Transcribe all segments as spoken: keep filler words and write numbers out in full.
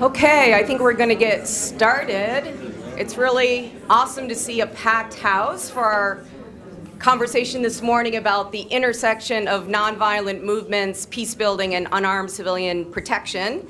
Okay, I think we're going to get started. It's really awesome to see a packed house for our conversation this morning about the intersection of nonviolent movements, peace building, and unarmed civilian protection.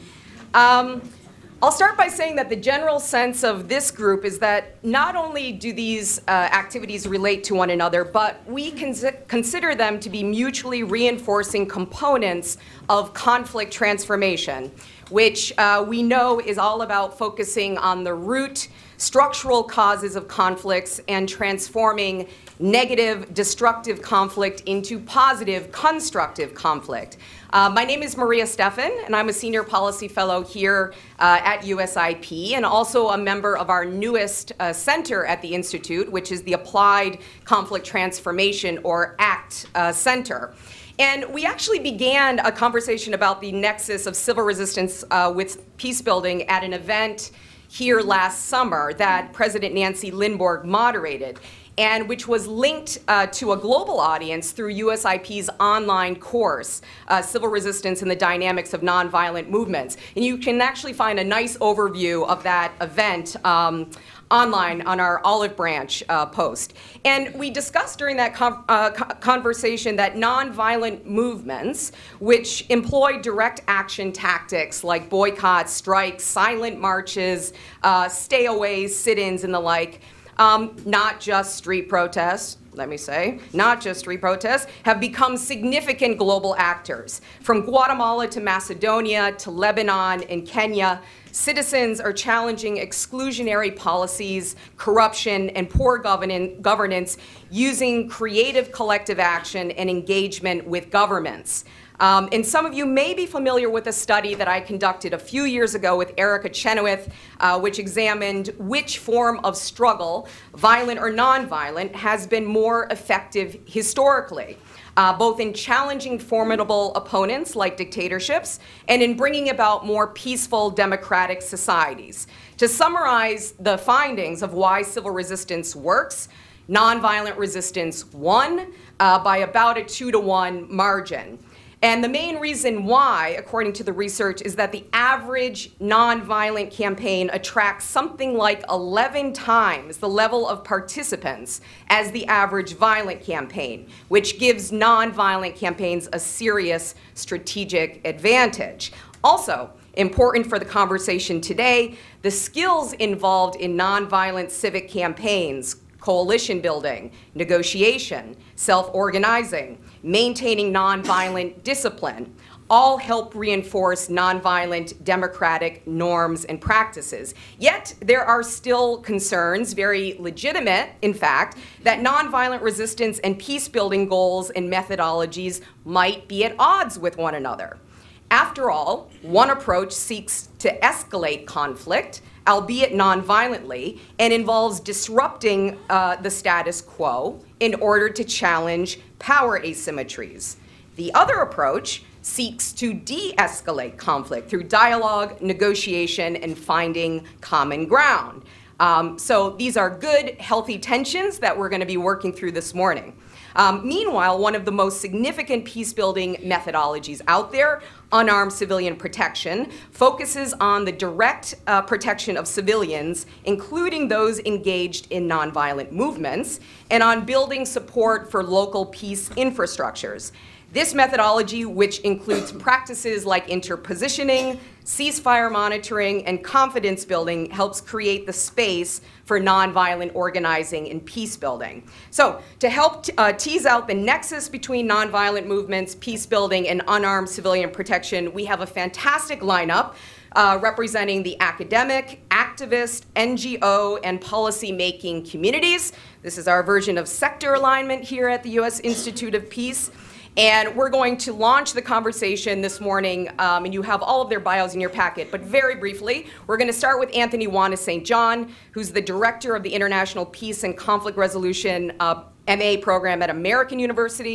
Um, I'll start by saying that the general sense of this group is that not only do these uh, activities relate to one another, but we cons consider them to be mutually reinforcing components of conflict transformation, which uh, we know is all about focusing on the root structural causes of conflicts and transforming negative, destructive conflict into positive, constructive conflict. Uh, my name is Maria Stephan, and I'm a senior policy fellow here uh, at U S I P, and also a member of our newest uh, center at the Institute, which is the Applied Conflict Transformation, or ACT uh, Center. And we actually began a conversation about the nexus of civil resistance uh, with peace building at an event here last summer that President Nancy Lindborg moderated, and which was linked uh, to a global audience through U S I P's online course, uh, Civil Resistance and the Dynamics of Nonviolent Movements. And you can actually find a nice overview of that event um, online on our Olive Branch uh, post. And we discussed during that com uh, conversation that nonviolent movements, which employ direct action tactics like boycotts, strikes, silent marches, uh, stayaways, sit-ins, and the like, Um, not just street protests, let me say, not just street protests, have become significant global actors. From Guatemala to Macedonia to Lebanon and Kenya, citizens are challenging exclusionary policies, corruption, and poor governance using creative collective action and engagement with governments. Um, and some of you may be familiar with a study that I conducted a few years ago with Erica Chenoweth, uh, which examined which form of struggle, violent or nonviolent, has been more effective historically, uh, both in challenging formidable opponents like dictatorships and in bringing about more peaceful democratic societies. To summarize the findings of why civil resistance works, nonviolent resistance won uh, by about a two to one margin. And the main reason why, according to the research, is that the average nonviolent campaign attracts something like eleven times the level of participants as the average violent campaign, which gives nonviolent campaigns a serious strategic advantage. Also, important for the conversation today, the skills involved in nonviolent civic campaigns, coalition building, negotiation, self-organizing, maintaining nonviolent discipline, all help reinforce nonviolent democratic norms and practices. Yet there are still concerns, very legitimate in fact, that nonviolent resistance and peace-building goals and methodologies might be at odds with one another. After all, one approach seeks to escalate conflict, albeit nonviolently, and involves disrupting uh, the status quo in order to challenge power asymmetries. The other approach seeks to de-escalate conflict through dialogue, negotiation, and finding common ground. Um, so these are good, healthy tensions that we're going to be working through this morning. Um, meanwhile, one of the most significant peace-building methodologies out there, unarmed civilian protection, focuses on the direct uh, protection of civilians, including those engaged in nonviolent movements, and on building support for local peace infrastructures. This methodology, which includes practices like interpositioning, ceasefire monitoring, and confidence building, helps create the space for nonviolent organizing and peace building. So to help uh, tease out the nexus between nonviolent movements, peace building, and unarmed civilian protection, we have a fantastic lineup uh, representing the academic, activist, N G O, and policy-making communities. This is our version of sector alignment here at the U S Institute of Peace. And we're going to launch the conversation this morning, um, and you have all of their bios in your packet. But very briefly, we're going to start with Anthony Wanis Saint John, who's the director of the International Peace and Conflict Resolution uh, M A program at American University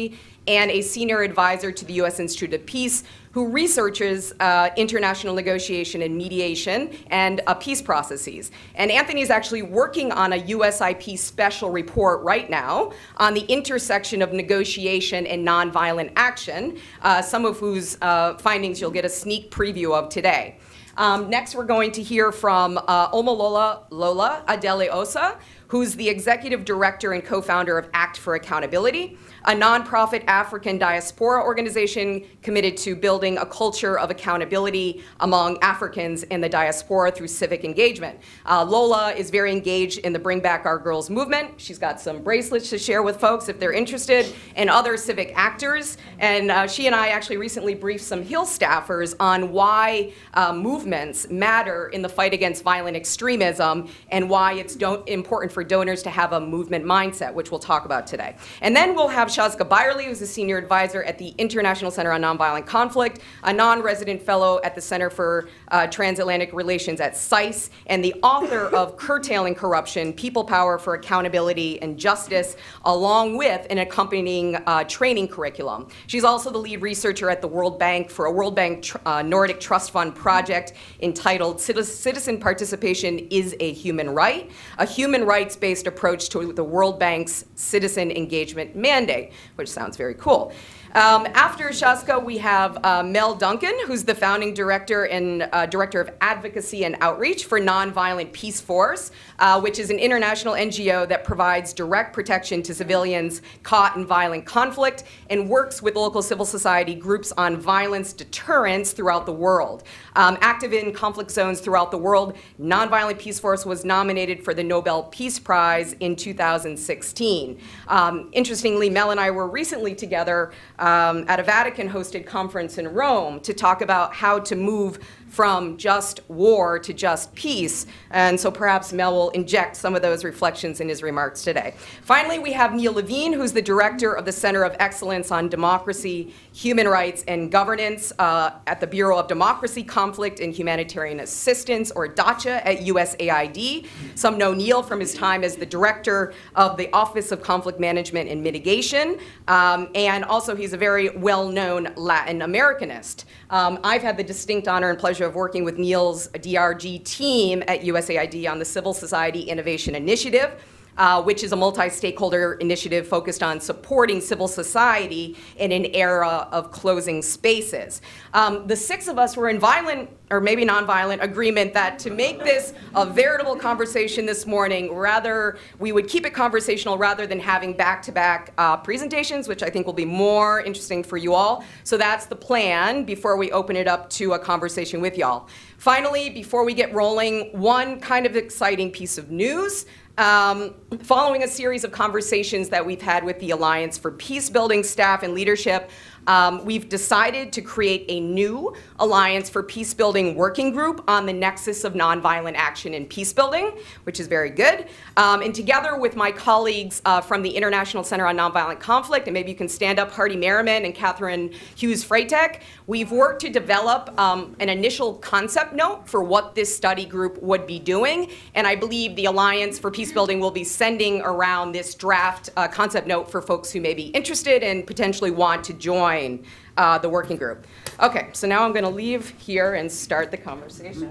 and a senior advisor to the U S Institute of Peace, who researches uh, international negotiation and mediation and uh, peace processes. And Anthony is actually working on a U S I P special report right now on the intersection of negotiation and nonviolent action, uh, some of whose uh, findings you'll get a sneak preview of today. Um, next, we're going to hear from uh, Omolola Lola Adele-Osa, who's the executive director and co-founder of Act for Accountability, a nonprofit African diaspora organization committed to building a culture of accountability among Africans in the diaspora through civic engagement. Uh, Lola is very engaged in the Bring Back Our Girls movement. She's got some bracelets to share with folks if they're interested, and other civic actors. And uh, she and I actually recently briefed some Hill staffers on why uh, movements matter in the fight against violent extremism and why it's don't, important for donors to have a movement mindset, which we'll talk about today. And then we'll have Shaazka Beyerle, who's a senior advisor at the International Center on Nonviolent Conflict, a non-resident fellow at the Center for uh, Transatlantic Relations at S I C E, and the author of Curtailing Corruption, People Power for Accountability and Justice, along with an accompanying uh, training curriculum. She's also the lead researcher at the World Bank for a World Bank tr uh, Nordic Trust Fund project entitled Citizen Participation is a Human Right, a human rights-based approach to the World Bank's citizen engagement mandate, which sounds very cool. Um, after Shaazka, we have uh, Mel Duncan, who's the founding director and uh, director of Advocacy and Outreach for Nonviolent Peaceforce, uh, which is an international N G O that provides direct protection to civilians caught in violent conflict and works with local civil society groups on violence deterrence throughout the world. Um, active in conflict zones throughout the world, Nonviolent Peaceforce was nominated for the Nobel Peace Prize in two thousand sixteen. Um, interestingly, Mel and I were recently together Um, at a Vatican-hosted conference in Rome to talk about how to move from just war to just peace. And so perhaps Mel will inject some of those reflections in his remarks today. Finally, we have Neil Levine, who's the director of the Center of Excellence on Democracy, Human Rights, and Governance uh, at the Bureau of Democracy, Conflict, and Humanitarian Assistance, or DACHA, at U S A I D. Some know Neil from his time as the director of the Office of Conflict Management and Mitigation, um, and also he's a very well-known Latin Americanist. Um, I've had the distinct honor and pleasure of working with Neil's D R G team at U S A I D on the Civil Society Innovation Initiative, uh, which is a multi-stakeholder initiative focused on supporting civil society in an era of closing spaces. Um, the six of us were in violent, or maybe nonviolent, agreement that to make this a veritable conversation this morning, rather, we would keep it conversational rather than having back-to-back uh, presentations, which I think will be more interesting for you all. So that's the plan before we open it up to a conversation with y'all. Finally, before we get rolling, one kind of exciting piece of news. Um, following a series of conversations that we've had with the Alliance for Peacebuilding staff and leadership, um, we've decided to create a new Alliance for Peacebuilding working group on the nexus of nonviolent action in peacebuilding, which is very good. Um, and together with my colleagues uh, from the International Center on Nonviolent Conflict, and maybe you can stand up, Hardy Merriman and Catherine Hughes-Freitag, we've worked to develop um, an initial concept note for what this study group would be doing. And I believe the Alliance for Peacebuilding will be sending around this draft uh, concept note for folks who may be interested and potentially want to join Uh, the working group. Okay, so now I'm going to leave here and start the conversation.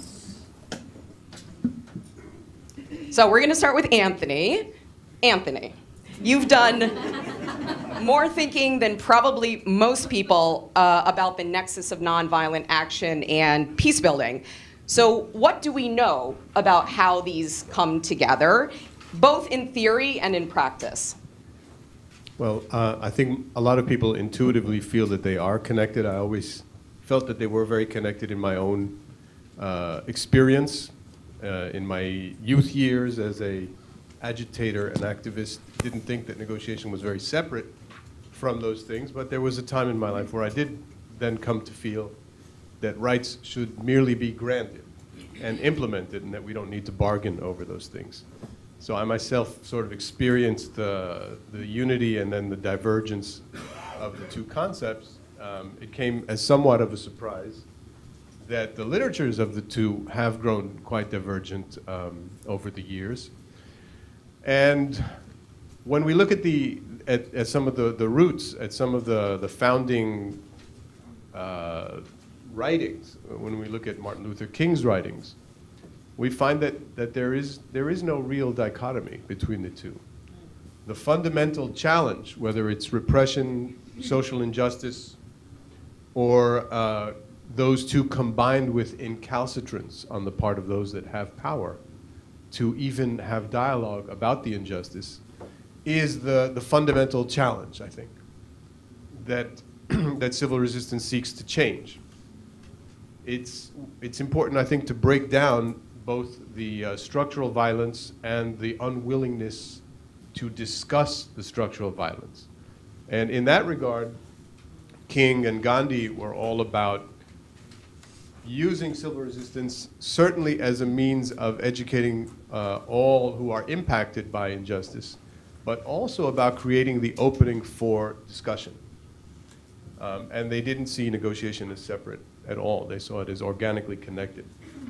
So we're going to start with Anthony. Anthony, you've done more thinking than probably most people uh, about the nexus of nonviolent action and peace building. So what do we know about how these come together, both in theory and in practice? Well, uh, I think a lot of people intuitively feel that they are connected. I always felt that they were very connected in my own uh, experience. Uh, in my youth years as a agitator and activist, didn't think that negotiation was very separate from those things, but there was a time in my life where I did then come to feel that rights should merely be granted and implemented, and that we don't need to bargain over those things. So I myself sort of experienced the, the unity and then the divergence of the two concepts. Um, it came as somewhat of a surprise that the literatures of the two have grown quite divergent um, over the years. And when we look at the at, at some of the, the roots, at some of the, the founding uh, writings, when we look at Martin Luther King's writings, we find that, that there is, there is no real dichotomy between the two. The fundamental challenge, whether it's repression, social injustice, or uh, those two combined with incalcitrance on the part of those that have power to even have dialogue about the injustice, is the, the fundamental challenge, I think, that, that civil resistance seeks to change. It's, it's important, I think, to break down both the uh, structural violence and the unwillingness to discuss the structural violence. And in that regard, King and Gandhi were all about using civil resistance certainly as a means of educating uh, all who are impacted by injustice, but also about creating the opening for discussion. Um, and they didn't see negotiation as separate at all. They saw it as organically connected.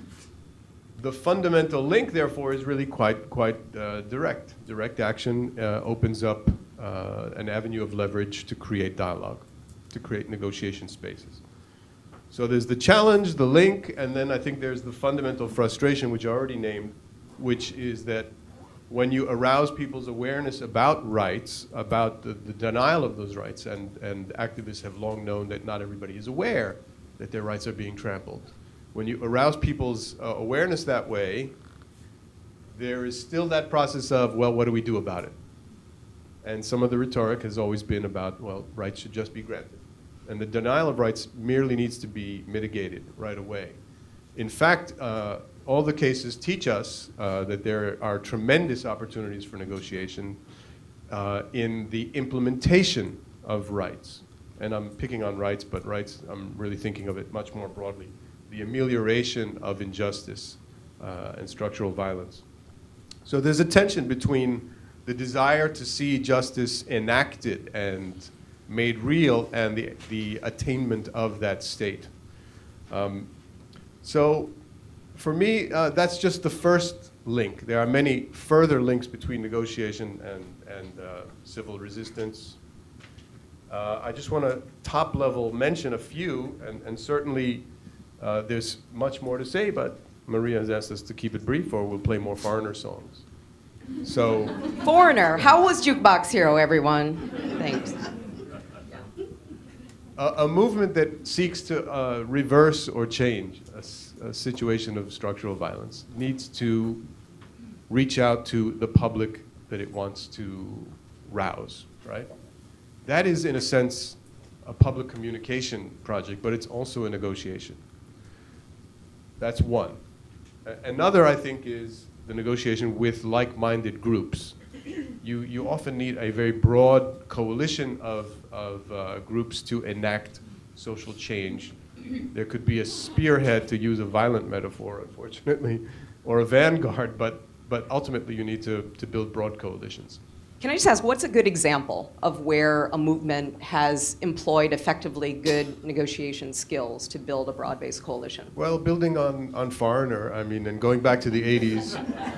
The fundamental link, therefore, is really quite, quite uh, direct. Direct action uh, opens up uh, an avenue of leverage to create dialogue, to create negotiation spaces. So there's the challenge, the link, and then I think there's the fundamental frustration, which I already named, which is that when you arouse people's awareness about rights, about the, the denial of those rights, and, and activists have long known that not everybody is aware that their rights are being trampled. When you arouse people's uh, awareness that way, there is still that process of, well, what do we do about it? And some of the rhetoric has always been about, well, rights should just be granted. And the denial of rights merely needs to be mitigated right away. In fact, uh, all the cases teach us uh, that there are tremendous opportunities for negotiation uh, in the implementation of rights. And I'm picking on rights, but rights, I'm really thinking of it much more broadly. The amelioration of injustice uh, and structural violence. So there's a tension between the desire to see justice enacted and made real and the, the attainment of that state. Um, so for me, uh, that's just the first link. There are many further links between negotiation and, and uh, civil resistance. Uh, I just want to top level mention a few, and, and certainly uh, there's much more to say, but Maria has asked us to keep it brief or we'll play more foreigner songs. So, Foreigner, how was Jukebox Hero, everyone? Thanks. A, a movement that seeks to uh, reverse or change a, a situation of structural violence needs to reach out to the public that it wants to rouse, right? That is, in a sense, a public communication project, but it's also a negotiation. That's one. A another, I think, is the negotiation with like-minded groups. You, you often need a very broad coalition of, of uh, groups to enact social change. There could be a spearhead, to use a violent metaphor, unfortunately, or a vanguard, but, but ultimately you need to, to build broad coalitions. Can I just ask, what's a good example of where a movement has employed effectively good negotiation skills to build a broad-based coalition? Well, building on, on Foreigner, I mean, and going back to the eighties,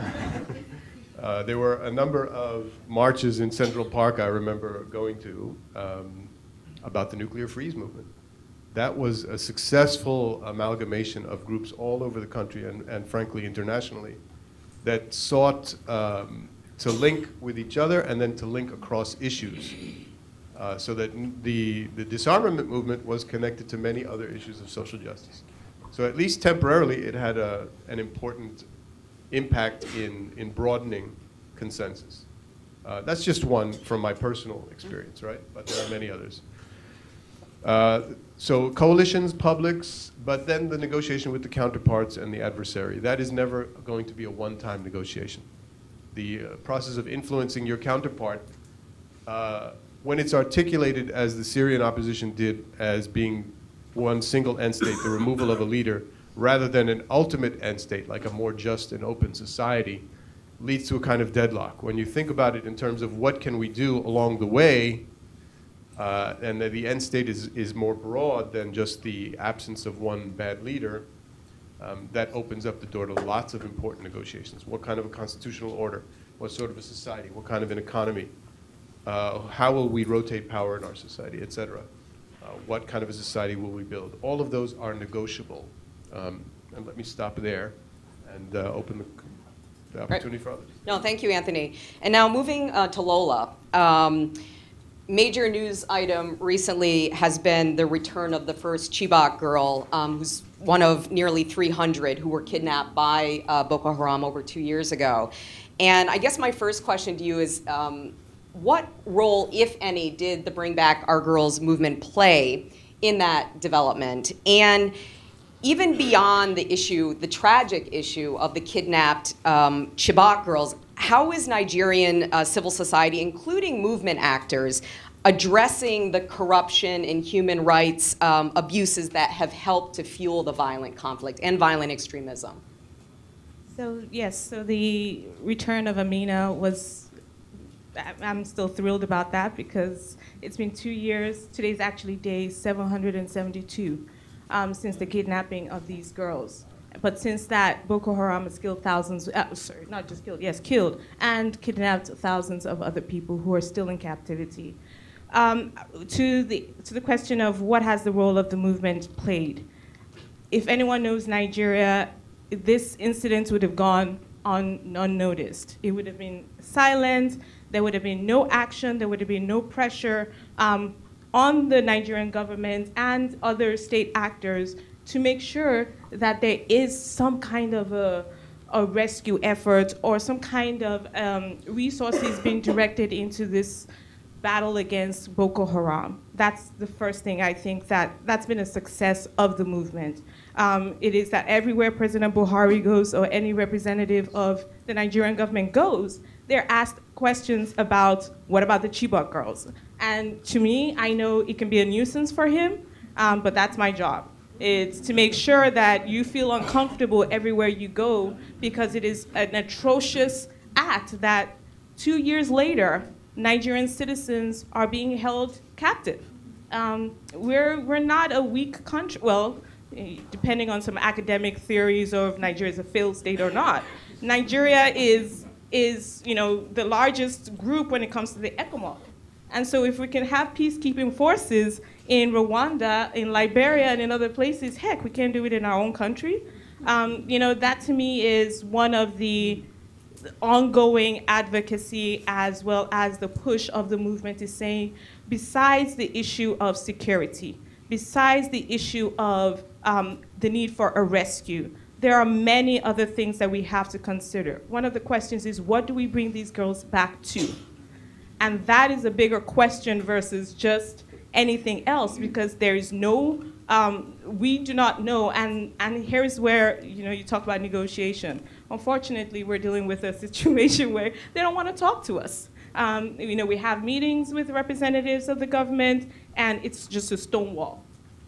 uh, there were a number of marches in Central Park I remember going to um, about the nuclear freeze movement. That was a successful amalgamation of groups all over the country and, and frankly, internationally, that sought um, to link with each other and then to link across issues uh, so that the, the disarmament movement was connected to many other issues of social justice. So at least temporarily it had a, an important impact in, in broadening consensus. Uh, that's just one from my personal experience, right? But there are many others. Uh, so coalitions, publics, but then the negotiation with the counterparts and the adversary. That is never going to be a one-time negotiation. The uh, process of influencing your counterpart, uh, when it's articulated as the Syrian opposition did as being one single end state, the removal of a leader, rather than an ultimate end state, like a more just and open society, leads to a kind of deadlock. When you think about it in terms of what can we do along the way, uh, and the end state is, is more broad than just the absence of one bad leader, Um, that opens up the door to lots of important negotiations. What kind of a constitutional order? What sort of a society? What kind of an economy? Uh, how will we rotate power in our society, et cetera? Uh, what kind of a society will we build? All of those are negotiable. Um, and let me stop there and uh, open the, the opportunity right. for others. No, thank you, Anthony. And now moving uh, to Lola. Um, major news item recently has been the return of the first Chibok girl, um, who's one of nearly three hundred who were kidnapped by uh, Boko Haram over two years ago. And I guess my first question to you is, um, what role, if any, did the Bring Back Our Girls movement play in that development? And even beyond the issue, the tragic issue of the kidnapped um, Chibok girls, how is Nigerian uh, civil society, including movement actors, addressing the corruption and human rights um, abuses that have helped to fuel the violent conflict and violent extremism? So yes, so the return of Amina was, I'm still thrilled about that because it's been two years. Today's actually day seven hundred seventy-two um, since the kidnapping of these girls. But since that, Boko Haram has killed thousands, uh, sorry, not just killed, yes, killed, and kidnapped thousands of other people who are still in captivity. Um, to the, to the question of what has the role of the movement played, if anyone knows Nigeria, this incident would have gone on unnoticed. It would have been silent, there would have been no action, there would have been no pressure um, on the Nigerian government and other state actors to make sure that there is some kind of a, a rescue effort or some kind of um, resources being directed into this battle against Boko Haram. That's the first thing I think that that's been a success of the movement. Um, it is that everywhere President Buhari goes or any representative of the Nigerian government goes, they're asked questions about what about the Chibok girls? And to me, I know it can be a nuisance for him, um, but that's my job. It's to make sure that you feel uncomfortable everywhere you go because it is an atrocious act that two years later, Nigerian citizens are being held captive. Um, we're, we're not a weak country, well, depending on some academic theories of Nigeria is a failed state or not. Nigeria is, is you know, the largest group when it comes to the ECOMOG. And so if we can have peacekeeping forces in Rwanda, in Liberia, and in other places, heck, we can't do it in our own country. Um, you know, that to me is one of the ongoing advocacy as well as the push of the movement is saying, besides the issue of security, besides the issue of um, the need for a rescue, there are many other things that we have to consider. One of the questions is, what do we bring these girls back to? And that is a bigger question versus just anything else, because there is no, um, we do not know, and, and here's where, you know, you talk about negotiation. Unfortunately, we're dealing with a situation where they don't want to talk to us. Um, you know, we have meetings with representatives of the government, and it's just a stonewall.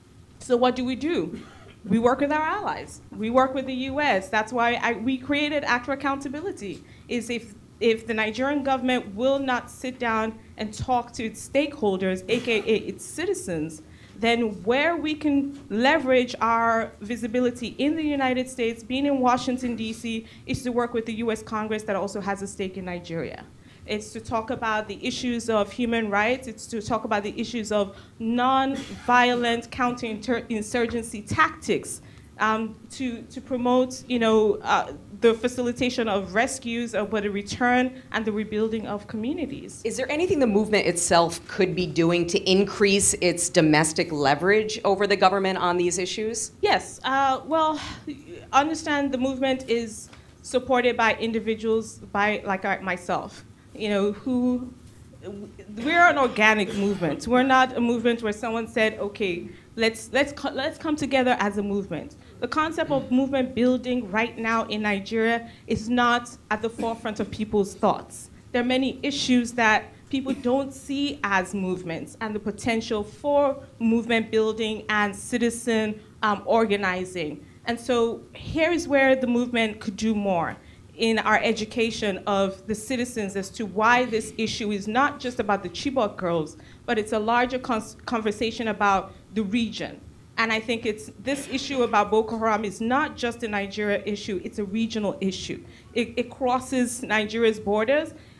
So what do we do? We work with our allies. We work with the U S. That's why I, we created Act for Accountability, is if If the Nigerian government will not sit down and talk to its stakeholders, A K A its citizens, then where we can leverage our visibility in the United States, being in Washington, D C, is to work with the U S Congress that also has a stake in Nigeria. It's to talk about the issues of human rights. It's to talk about the issues of non-violent counterinsurgency tactics. Um, to, to promote, you know, uh, the facilitation of rescues, of the return and the rebuilding of communities. Is there anything the movement itself could be doing to increase its domestic leverage over the government on these issues? Yes. Uh, well, understand the movement is supported by individuals, by like I, myself, you know, who we're an organic movement. We're not a movement where someone said, okay, let's let's co let's come together as a movement. The concept of movement building right now in Nigeria is not at the forefront of people's thoughts. There are many issues that people don't see as movements, and the potential for movement building and citizen um, organizing. And so here's where the movement could do more in our education of the citizens as to why this issue is not just about the Chibok girls, but it's a larger conversation about the region. And I think it's this issue about Boko Haram is not just a Nigeria issue, it's a regional issue. It, it crosses Nigeria's borders,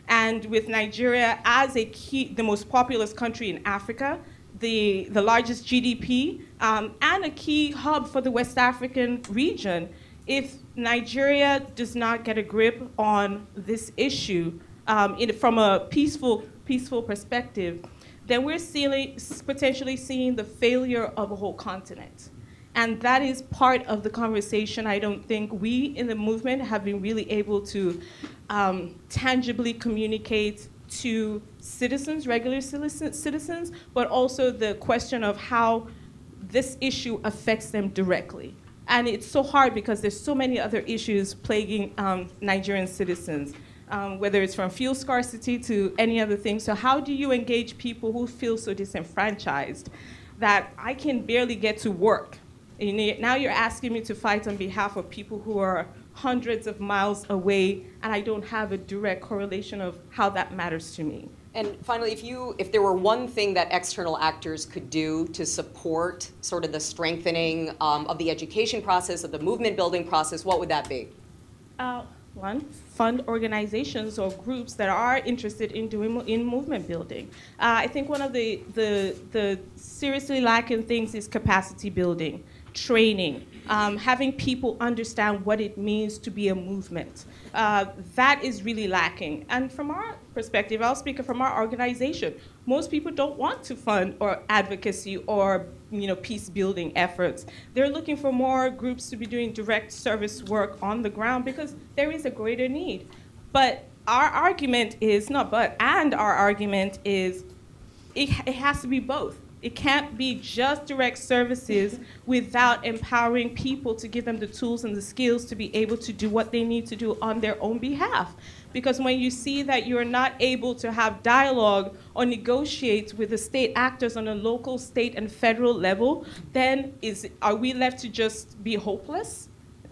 And with Nigeria as a key, the most populous country in Africa, the, the largest G D P, um, and a key hub for the West African region, if Nigeria does not get a grip on this issue um, in, from a peaceful, peaceful perspective, then we're seeing, potentially seeing the failure of a whole continent. And that is part of the conversation I don't think we in the movement have been really able to um, tangibly communicate to citizens, regular citizens, but also the question of how this issue affects them directly. And it's so hard because there's so many other issues plaguing um, Nigerian citizens, um, whether it's from fuel scarcity to any other thing. So how do you engage people who feel so disenfranchised that I can barely get to work? And now you're asking me to fight on behalf of people who are hundreds of miles away, and I don't have a direct correlation of how that matters to me. And finally, if you, if there were one thing that external actors could do to support sort of the strengthening um, of the education process, of the movement building process, what would that be? Uh, one, fund organizations or groups that are interested in doing in movement building. Uh, I think one of the, the, the seriously lacking things is capacity building, training, um, having people understand what it means to be a movement. Uh, that is really lacking. And from our perspective, I'll speak from our organization, most people don't want to fund or advocacy or you know, peace building efforts. They're looking for more groups to be doing direct service work on the ground because there is a greater need. But our argument is, not but, and our argument is it, it has to be both. It can't be just direct services without empowering people to give them the tools and the skills to be able to do what they need to do on their own behalf. Because when you see that you're not able to have dialogue or negotiate with the state actors on a local, state, and federal level, then is, are we left to just be hopeless?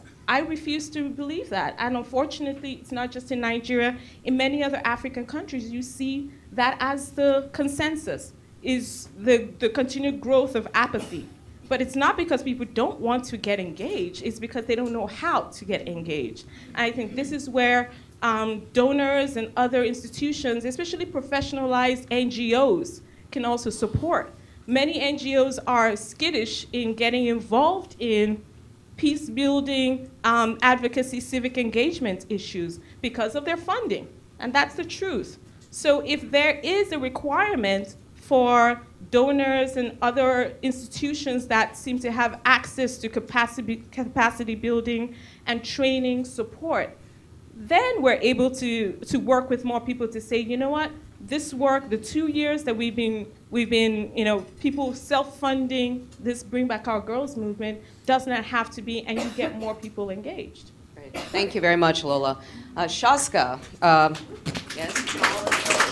I refuse to believe that. And unfortunately, it's not just in Nigeria. In many other African countries, you see that as the consensus, is the, the continued growth of apathy. But it's not because people don't want to get engaged, it's because they don't know how to get engaged. And I think this is where um, donors and other institutions, especially professionalized N G Os, can also support. Many N G Os are skittish in getting involved in peace building, um, advocacy, civic engagement issues because of their funding. And that's the truth. So if there is a requirement for donors and other institutions that seem to have access to capacity, capacity building and training support, then we're able to, to work with more people to say, you know what, this work, the two years that we've been, we've been, you know, people self-funding this Bring Back Our Girls movement does not have to be, and you get more people engaged. Great. Thank you very much, Lola. Uh, Shaazka, uh, yes?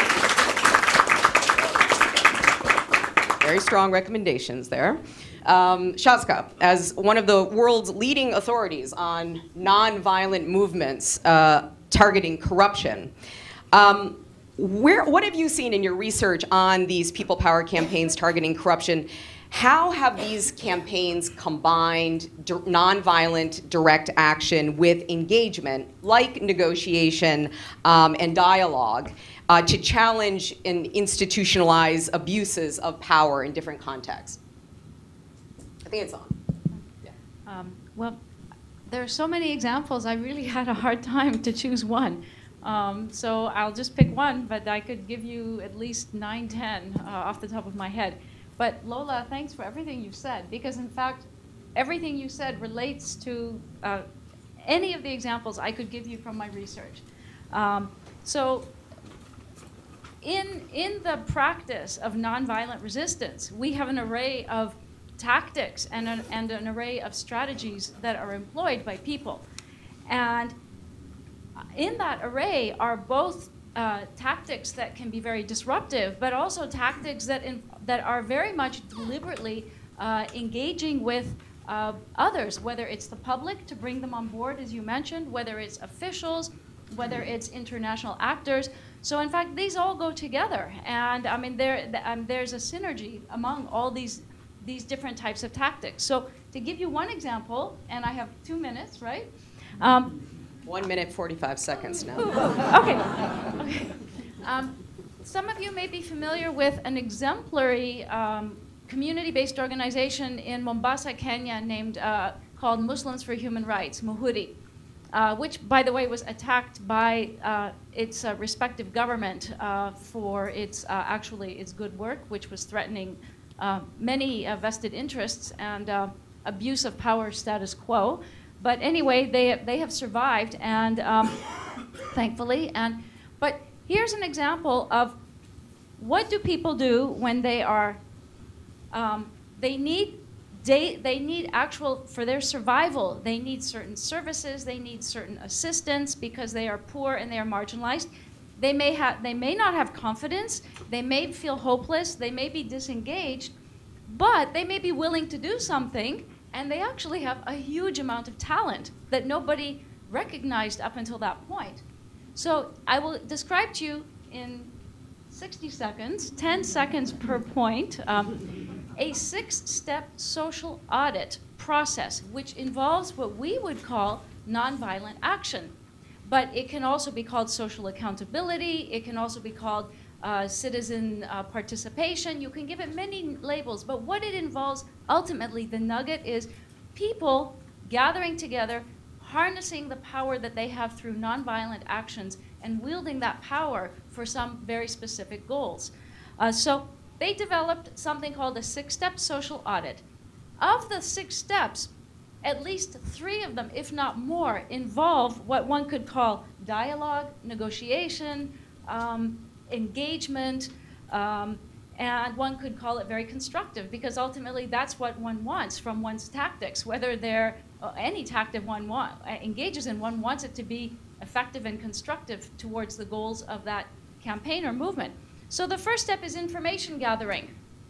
Very strong recommendations there. Um, Shaazka, as one of the world's leading authorities on nonviolent movements uh, targeting corruption, um, where, what have you seen in your research on these people power campaigns targeting corruption? How have these campaigns combined di- nonviolent direct action with engagement, like negotiation um, and dialogue, uh, to challenge and institutionalize abuses of power in different contexts? I think it's on. Yeah. Um, well, there are so many examples. I really had a hard time to choose one. Um, so I'll just pick one, but I could give you at least nine, ten uh, off the top of my head. But Lola, thanks for everything you've said, because in fact, everything you said relates to uh, any of the examples I could give you from my research. Um, so in, in the practice of nonviolent resistance, we have an array of tactics and an, and an array of strategies that are employed by people. And in that array are both uh, tactics that can be very disruptive, but also tactics that, in, that are very much deliberately uh, engaging with uh, others, whether it's the public to bring them on board, as you mentioned, whether it's officials, whether it's international actors. So in fact, these all go together. And I mean, there, um, there's a synergy among all these, these different types of tactics. So to give you one example, and I have two minutes, right? Um, One minute, forty-five seconds now. Okay. Okay. Um, some of you may be familiar with an exemplary um, community-based organization in Mombasa, Kenya, named uh, called Muslims for Human Rights, Muhuri, uh, which, by the way, was attacked by uh, its uh, respective government uh, for its uh, actually its good work, which was threatening uh, many uh, vested interests and uh, abuse of power status quo. But anyway, they they have survived, and um, thankfully. And but here's an example of what do people do when they are um, they need they they need actual for their survival. They need certain services. They need certain assistance because they are poor and they are marginalized. They may have they may not have confidence. They may feel hopeless. They may be disengaged, but they may be willing to do something. And they actually have a huge amount of talent that nobody recognized up until that point. So I will describe to you in sixty seconds, ten seconds per point, um, a six-step social audit process, which involves what we would call nonviolent action. But it can also be called social accountability. It can also be called Uh, citizen uh, participation. You can give it many labels, but what it involves, ultimately, the nugget is people gathering together, harnessing the power that they have through nonviolent actions, and wielding that power for some very specific goals. Uh, so they developed something called a six-step social audit. Of the six steps, at least three of them, if not more, involve what one could call dialogue, negotiation, um, engagement, um, and one could call it very constructive because ultimately that's what one wants from one's tactics, whether they're uh, any tactic one want, uh, engages in, one wants it to be effective and constructive towards the goals of that campaign or movement. So the first step is information gathering.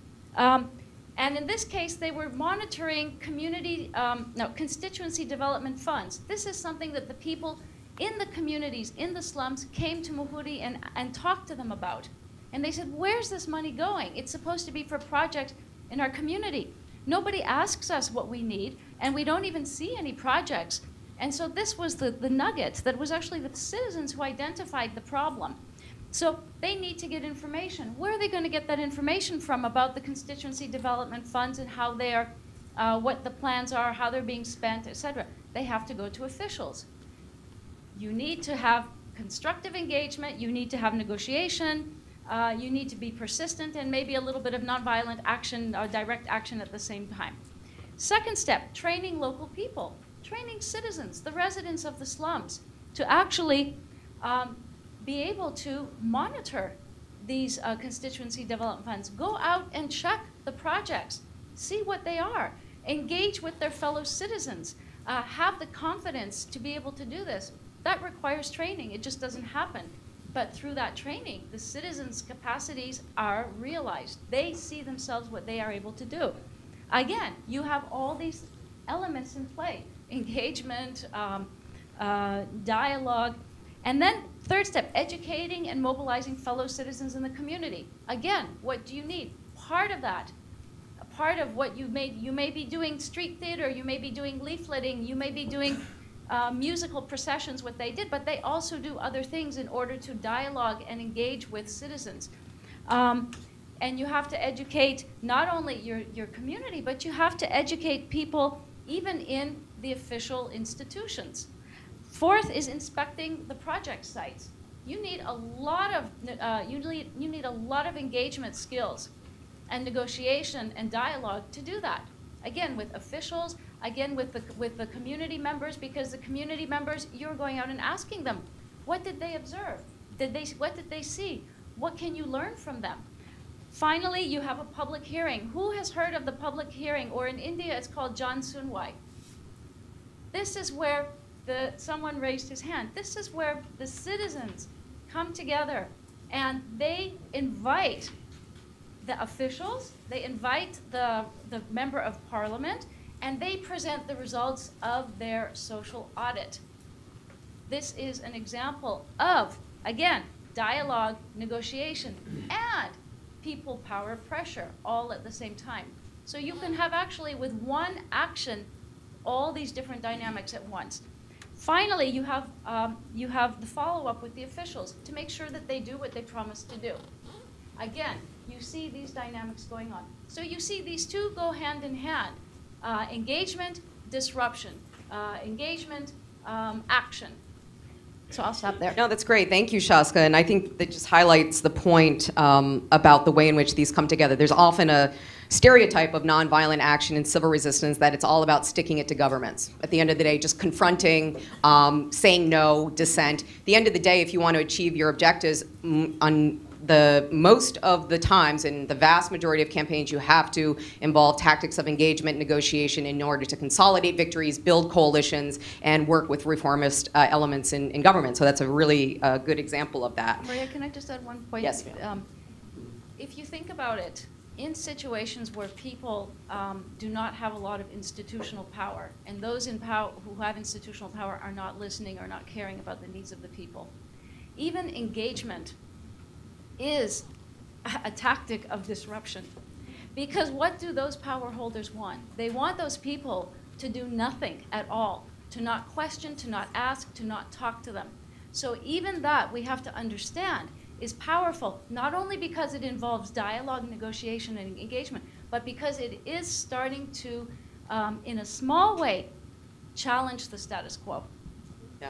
Um, and in this case, they were monitoring community, um, no, constituency development funds. This is something that the people in the communities, in the slums, came to Muhuri and, and talked to them about. And they said, where's this money going? It's supposed to be for projects in our community. Nobody asks us what we need, and we don't even see any projects. And so this was the, the nugget that was actually the citizens who identified the problem. So they need to get information. Where are they going to get that information from about the constituency development funds and how they are, uh, what the plans are, how they're being spent, et cetera? They have to go to officials. You need to have constructive engagement, you need to have negotiation, uh, you need to be persistent, and maybe a little bit of nonviolent action or direct action at the same time. Second step, training local people, training citizens, the residents of the slums, to actually um, be able to monitor these uh, constituency development funds. Go out and check the projects, see what they are, engage with their fellow citizens, uh, have the confidence to be able to do this. That requires training. It just doesn't happen. But through that training, the citizens' capacities are realized. They see themselves what they are able to do. Again, you have all these elements in play. Engagement, um, uh, dialogue, and then third step, educating and mobilizing fellow citizens in the community. Again, what do you need? Part of that, a part of what you may, you may be doing street theater, you may be doing leafleting, you may be doing Uh, musical processions, what they did, but they also do other things in order to dialogue and engage with citizens. Um, and you have to educate not only your, your community, but you have to educate people even in the official institutions. Fourth is inspecting the project sites. You need a lot of, uh, you need, you need a lot of engagement skills and negotiation and dialogue to do that. Again, with officials, again, with the, with the community members, because the community members, you're going out and asking them, what did they observe? Did they, what did they see? What can you learn from them? Finally, you have a public hearing. Who has heard of the public hearing? Or in India, it's called Jan Sunwai. This is where the, someone raised his hand. This is where the citizens come together and they invite the officials, they invite the, the member of parliament, and they present the results of their social audit. This is an example of, again, dialogue, negotiation, and people power pressure all at the same time. So you can have actually with one action all these different dynamics at once. Finally, you have, um, you have the follow-up with the officials to make sure that they do what they promised to do. Again, you see these dynamics going on. So you see these two go hand in hand. Uh, engagement, disruption. Uh, engagement, um, action. So I'll stop there. No, that's great. Thank you, Shaazka. And I think that just highlights the point um, about the way in which these come together. There's often a stereotype of nonviolent action and civil resistance that it's all about sticking it to governments. At the end of the day, just confronting, um, saying no, dissent. At the end of the day, if you want to achieve your objectives, mm, on the most of the times, in the vast majority of campaigns, you have to involve tactics of engagement, negotiation in order to consolidate victories, build coalitions, and work with reformist uh, elements in, in government. So that's a really uh, good example of that. Maria, can I just add one point? Yes. Um, if you think about it, in situations where people um, do not have a lot of institutional power, and those in power who have institutional power are not listening or not caring about the needs of the people, even engagement is a tactic of disruption. Because what do those power holders want? They want those people to do nothing at all, to not question, to not ask, to not talk to them. So even that we have to understand is powerful, not only because it involves dialogue, negotiation, and engagement, but because it is starting to, um, in a small way, challenge the status quo. Yeah.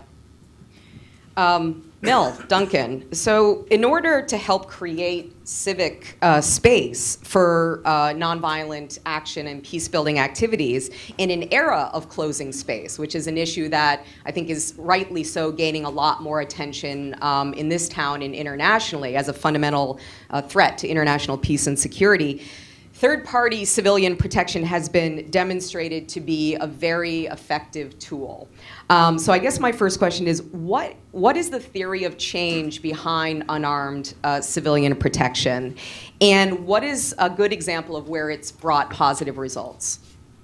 Um, Mel, Duncan, so in order to help create civic uh, space for uh, nonviolent action and peace-building activities in an era of closing space, which is an issue that I think is rightly so gaining a lot more attention um, in this town and internationally as a fundamental uh, threat to international peace and security, third-party civilian protection has been demonstrated to be a very effective tool. Um, so I guess my first question is, what, what is the theory of change behind unarmed uh, civilian protection? And what is a good example of where it's brought positive results?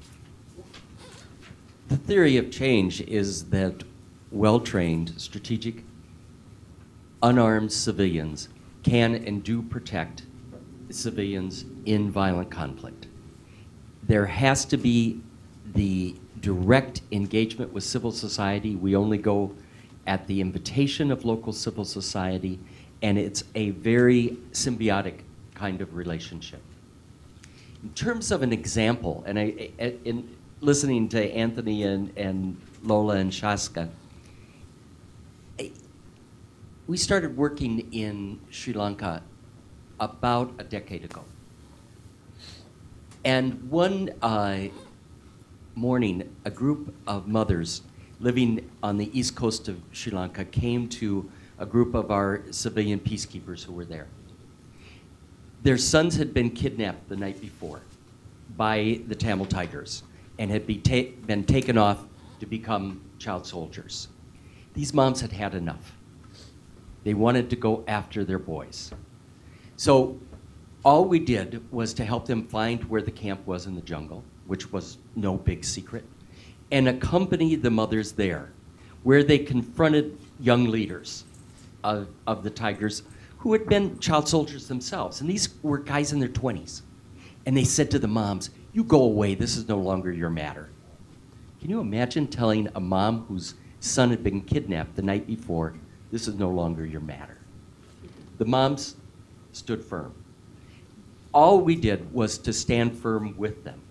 The theory of change is that well-trained, strategic, unarmed civilians can and do protect civilians in violent conflict. There has to be the direct engagement with civil society. We only go at the invitation of local civil society, and it's a very symbiotic kind of relationship. In terms of an example, and I, in listening to Anthony and, and Lola and Shaazka, we started working in Sri Lanka about a decade ago. And one uh, morning, a group of mothers living on the east coast of Sri Lanka came to a group of our civilian peacekeepers who were there. Their sons had been kidnapped the night before by the Tamil Tigers and had be ta been taken off to become child soldiers. These moms had had enough. They wanted to go after their boys. So all we did was to help them find where the camp was in the jungle, which was no big secret, and accompany the mothers there, where they confronted young leaders of, of the Tigers who had been child soldiers themselves. And these were guys in their twenties. And they said to the moms, "You go away, this is no longer your matter." Can you imagine telling a mom whose son had been kidnapped the night before, "This is no longer your matter"? The moms stood firm. All we did was to stand firm with them.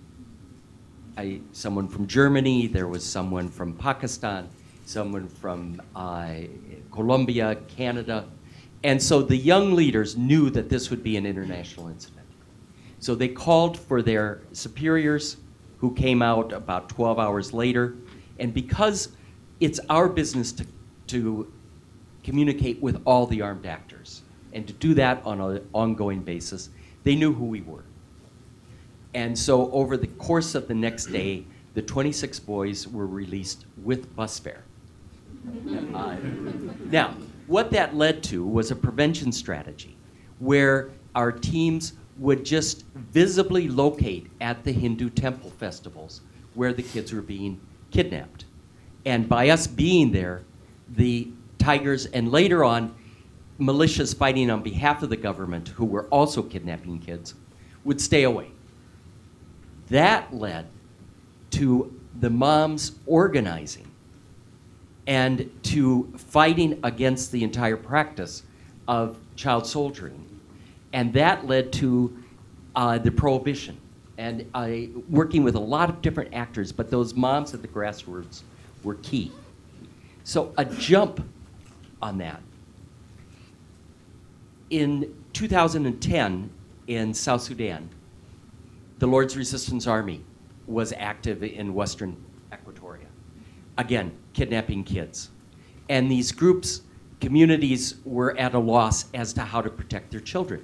I, someone from Germany, there was someone from Pakistan, someone from uh, Colombia, Canada. And so the young leaders knew that this would be an international incident. So they called for their superiors, who came out about twelve hours later. And because it's our business to, to communicate with all the armed actors, and to do that on an ongoing basis, they knew who we were. And so over the course of the next day, the twenty-six boys were released with bus fare. uh, now, what that led to was a prevention strategy where our teams would just visibly locate at the Hindu temple festivals where the kids were being kidnapped. And by us being there, the Tigers, and later on, militias fighting on behalf of the government who were also kidnapping kids, would stay away. That led to the moms organizing and to fighting against the entire practice of child soldiering. And that led to uh, the prohibition. And uh, working with a lot of different actors, but those moms at the grassroots were key. So a jump on that. In two thousand ten, in South Sudan, the Lord's Resistance Army was active in Western Equatoria. Again, kidnapping kids. And these groups, communities, were at a loss as to how to protect their children.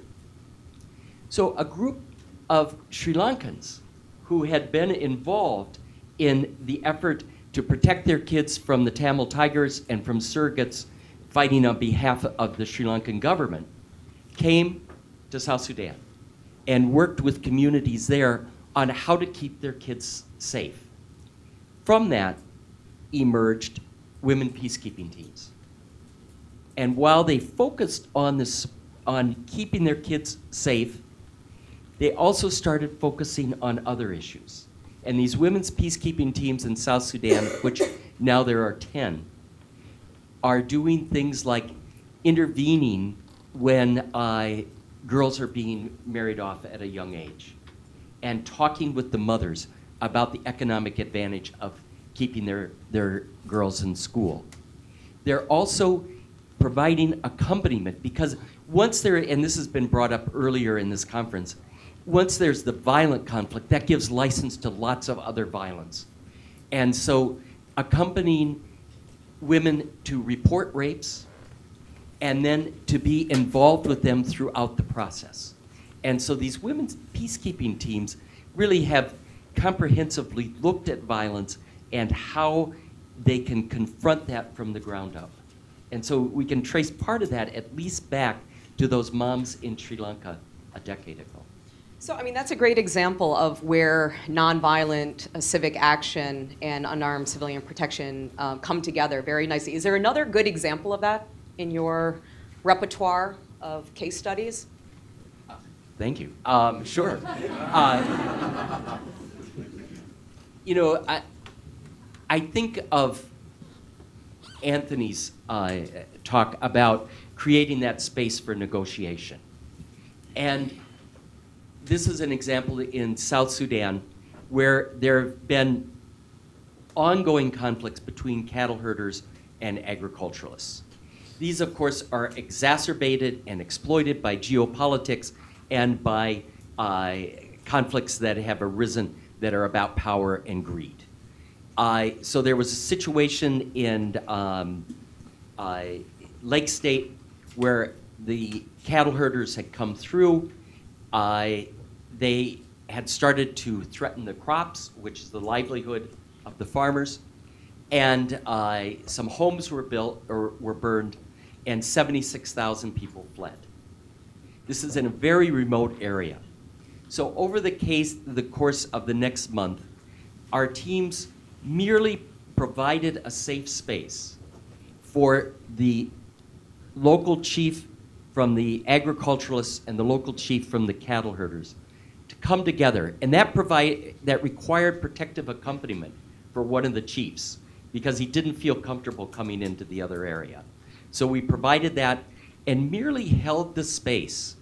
So a group of Sri Lankans who had been involved in the effort to protect their kids from the Tamil Tigers and from surrogates fighting on behalf of the Sri Lankan government came to South Sudan and worked with communities there on how to keep their kids safe. From that emerged women peacekeeping teams. And while they focused on this, on keeping their kids safe, they also started focusing on other issues. And these women's peacekeeping teams in South Sudan, which now there are ten, are doing things like intervening when uh, girls are being married off at a young age, and talking with the mothers about the economic advantage of keeping their, their girls in school. They're also providing accompaniment, because once there, and this has been brought up earlier in this conference, once there's the violent conflict, that gives license to lots of other violence. And so accompanying women to report rapes and then to be involved with them throughout the process. And so these women's peacekeeping teams really have comprehensively looked at violence and how they can confront that from the ground up. And so we can trace part of that at least back to those moms in Sri Lanka a decade ago. So, I mean, that's a great example of where nonviolent uh, civic action and unarmed civilian protection uh, come together very nicely. Is there another good example of that in your repertoire of case studies? Uh, thank you. Um, sure. uh, you know, I, I think of Anthony's uh, talk about creating that space for negotiation. And this is an example in South Sudan where there have been ongoing conflicts between cattle herders and agriculturalists. These, of course, are exacerbated and exploited by geopolitics and by uh, conflicts that have arisen that are about power and greed. Uh, so there was a situation in um, uh, Lake State where the cattle herders had come through. Uh, they had started to threaten the crops, which is the livelihood of the farmers, and uh, some homes were built or were burned, and seventy-six thousand people fled. This is in a very remote area. So over the case, the course of the next month, our teams merely provided a safe space for the local chief from the agriculturalists and the local chief from the cattle herders to come together, and that provide that required protective accompaniment for one of the chiefs because he didn't feel comfortable coming into the other area. So we provided that and merely held the space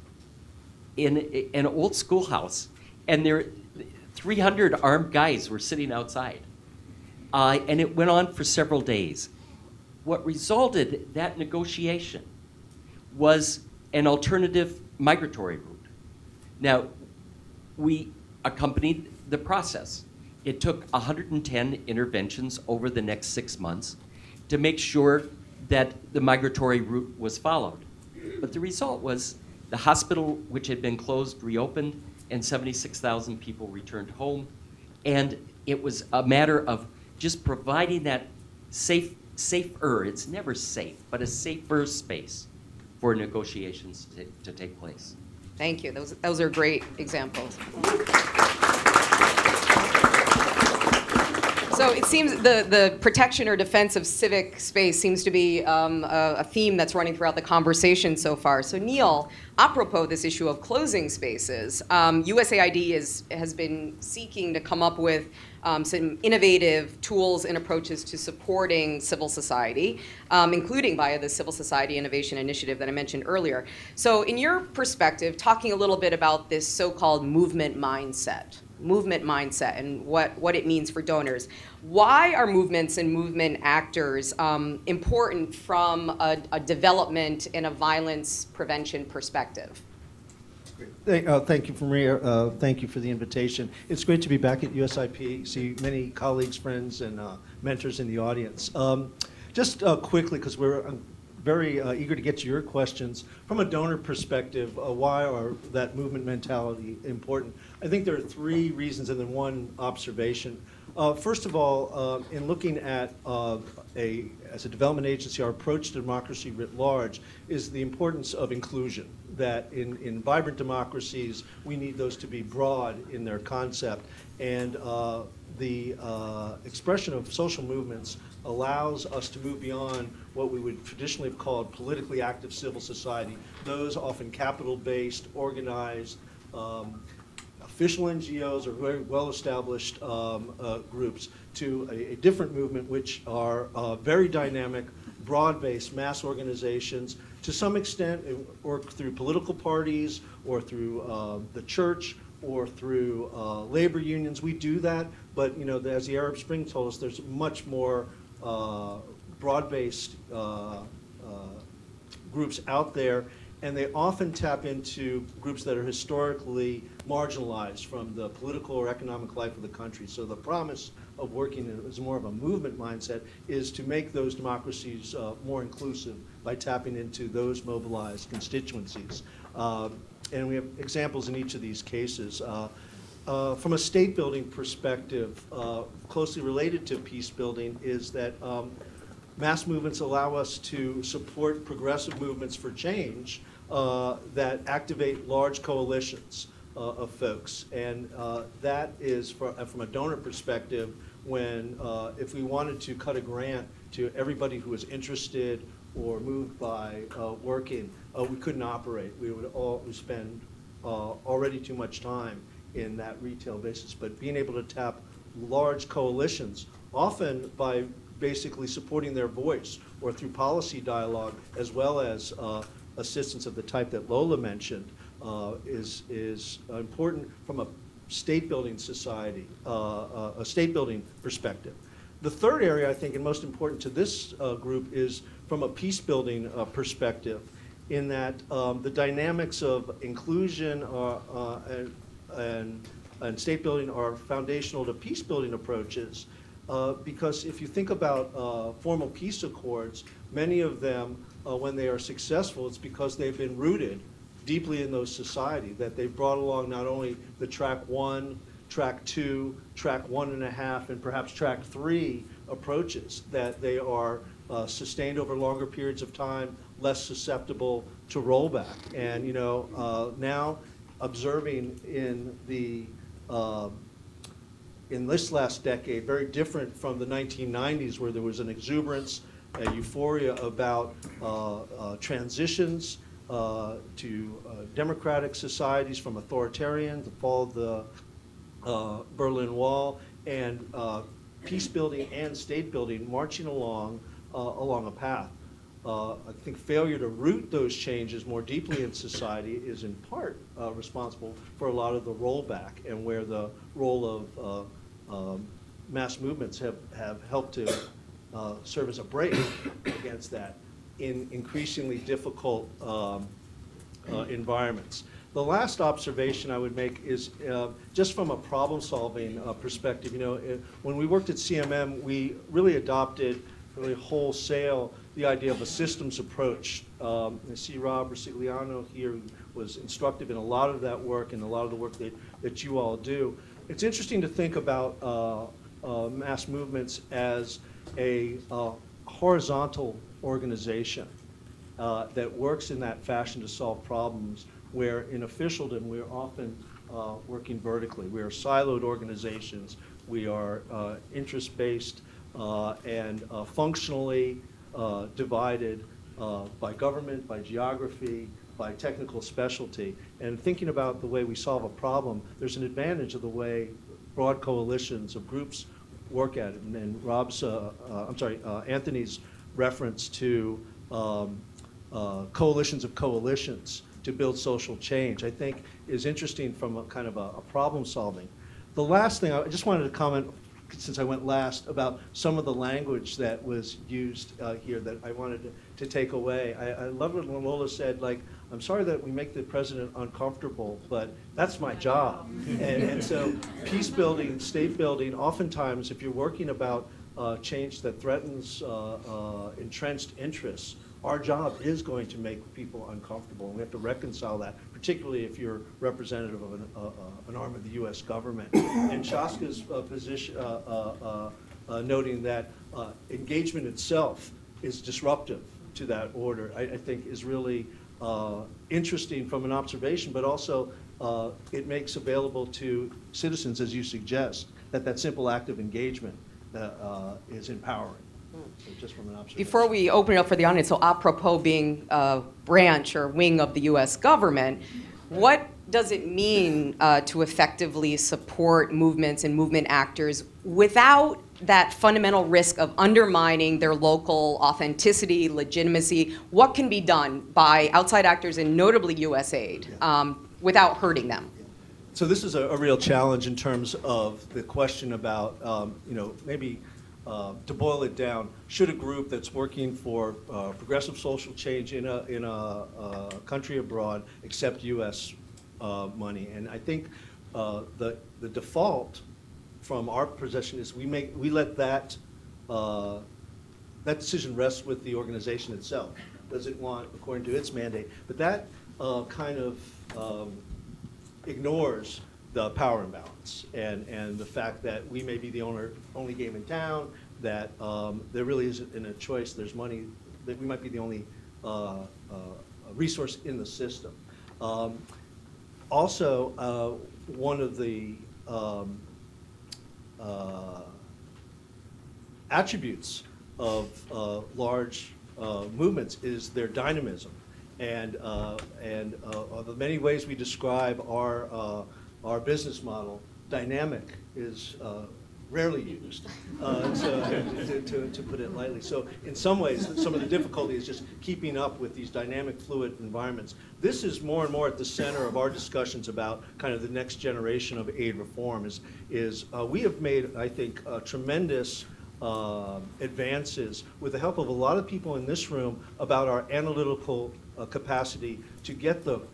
in an old schoolhouse, and there three hundred armed guys were sitting outside, uh, and it went on for several days. What resulted that negotiation was an alternative migratory route. Now, we accompanied the process. It took one hundred ten interventions over the next six months to make sure that the migratory route was followed. But the result was the hospital, which had been closed, reopened, and seventy-six thousand people returned home. And it was a matter of just providing that safe, safer, it's never safe, but a safer space for negotiations to, to take place. Thank you. Those, those are great examples. So it seems the, the protection or defense of civic space seems to be um, a, a theme that's running throughout the conversation so far. So Neil, apropos this issue of closing spaces, um, U S A I D is, has been seeking to come up with um, some innovative tools and approaches to supporting civil society, um, including via the Civil Society Innovation Initiative that I mentioned earlier. So in your perspective, talking a little bit about this so-called movement mindset, movement mindset and what, what it means for donors. Why are movements and movement actors um, important from a, a development and a violence prevention perspective? Thank, uh, thank you, Maria. Uh, thank you for the invitation. It's great to be back at U S I P, see many colleagues, friends, and uh, mentors in the audience. Um, just uh, quickly, because we're I'm very uh, eager to get to your questions. From a donor perspective, uh, why are that movement mentality important? I think there are three reasons and then one observation. Uh, first of all, uh, in looking at uh, a, as a development agency, our approach to democracy writ large is the importance of inclusion, that in, in vibrant democracies, we need those to be broad in their concept. And uh, the uh, expression of social movements allows us to move beyond what we would traditionally have called politically active civil society, those often capital-based, organized, um, official N G Os or very well-established um, uh, groups, to a, a different movement which are uh, very dynamic, broad-based mass organizations, to some extent or through political parties or through uh, the church or through uh, labor unions. We do that, but you know, as the Arab Spring told us, there's much more uh, broad-based uh, uh, groups out there, and they often tap into groups that are historically marginalized from the political or economic life of the country. So the promise of working as more of a movement mindset is to make those democracies uh, more inclusive by tapping into those mobilized constituencies. Uh, and we have examples in each of these cases. Uh, uh, from a state building perspective, uh, closely related to peace building is that um, mass movements allow us to support progressive movements for change uh, that activate large coalitions uh, of folks. And uh, that is, for, uh, from a donor perspective, when uh, if we wanted to cut a grant to everybody who was interested or moved by uh, working, uh, we couldn't operate. We would all we spend uh, already too much time in that retail basis. But being able to tap large coalitions, often by basically supporting their voice or through policy dialogue, as well as uh, assistance of the type that Lola mentioned, uh, is, is important from a state building society, uh, uh, a state building perspective. The third area, I think, and most important to this uh, group is from a peace building uh, perspective, in that um, the dynamics of inclusion uh, uh, and, and, and state building are foundational to peace building approaches. Uh, because if you think about uh, formal peace accords, many of them, uh, when they are successful, it's because they've been rooted deeply in those society, that they've brought along not only the track one, track two, track one and a half, and perhaps track three approaches, that they are uh, sustained over longer periods of time, less susceptible to rollback. And you know, uh, now observing in the uh, in this last decade, very different from the nineteen nineties, where there was an exuberance, a euphoria about uh, uh, transitions uh, to uh, democratic societies from authoritarian, the fall of the uh, Berlin Wall, and uh, peace building and state building marching along uh, along a path. Uh, I think failure to root those changes more deeply in society is in part uh, responsible for a lot of the rollback, and where the role of uh, um, mass movements have, have helped to uh, serve as a brake against that in increasingly difficult um, uh, environments. The last observation I would make is uh, just from a problem-solving uh, perspective. You know, it, when we worked at C M M, we really adopted really wholesale the idea of a systems approach. Um, I see Rob Rosigliano here, who was instructive in a lot of that work and a lot of the work that, that you all do. It's interesting to think about uh, uh, mass movements as a uh, horizontal organization uh, that works in that fashion to solve problems, where in officialdom we're often uh, working vertically. We are siloed organizations We are uh, interest-based uh, and uh, functionally uh, divided uh, by government, by geography, by technical specialty. And thinking about the way we solve a problem, there's an advantage of the way broad coalitions of groups work at it. And, and Rob's, uh, uh, I'm sorry, uh, Anthony's reference to um, uh, coalitions of coalitions to build social change, I think is interesting from a kind of a, a problem solving. The last thing, I just wanted to comment, since I went last, about some of the language that was used uh, here that I wanted to, to take away. I, I love what Omolola said, like, I'm sorry that we make the president uncomfortable, but that's my job. and, and so peace building, state building, oftentimes if you're working about uh, change that threatens uh, uh, entrenched interests, our job is going to make people uncomfortable, and we have to reconcile that, particularly if you're representative of an, uh, uh, an arm of the U S government. And Shaazka's uh, position, uh, uh, uh, uh, noting that uh, engagement itself is disruptive to that order, I, I think is really uh, interesting from an observation, but also uh, it makes available to citizens, as you suggest, that that simple act of engagement uh, uh, is empowering. So just from an observation. Before we open it up for the audience, so apropos being a branch or wing of the U S government, what does it mean uh, to effectively support movements and movement actors without that fundamental risk of undermining their local authenticity, legitimacy? What can be done by outside actors and notably U S aid um, without hurting them? So this is a, a real challenge in terms of the question about, um, you know, maybe Uh, to boil it down, should a group that's working for uh, progressive social change in a, in a uh, country abroad accept U S uh, money? And I think uh, the, the default from our position is we, make, we let that, uh, that decision rest with the organization itself. Does it want, according to its mandate? But that uh, kind of um, ignores the power imbalance and, and the fact that we may be the owner, only game in town, that um, there really isn't in a choice, there's money, that we might be the only uh, uh, resource in the system. Um, also, uh, one of the um, uh, attributes of uh, large uh, movements is their dynamism. And, uh, and uh, of the many ways we describe our uh, Our business model, dynamic, is uh, rarely used, uh, so, to, to, to put it lightly. So in some ways, some of the difficulty is just keeping up with these dynamic, fluid environments. This is more and more at the center of our discussions about kind of the next generation of aid reform. Is, is uh, we have made, I think, uh, tremendous uh, advances with the help of a lot of people in this room about our analytical uh, capacity to get the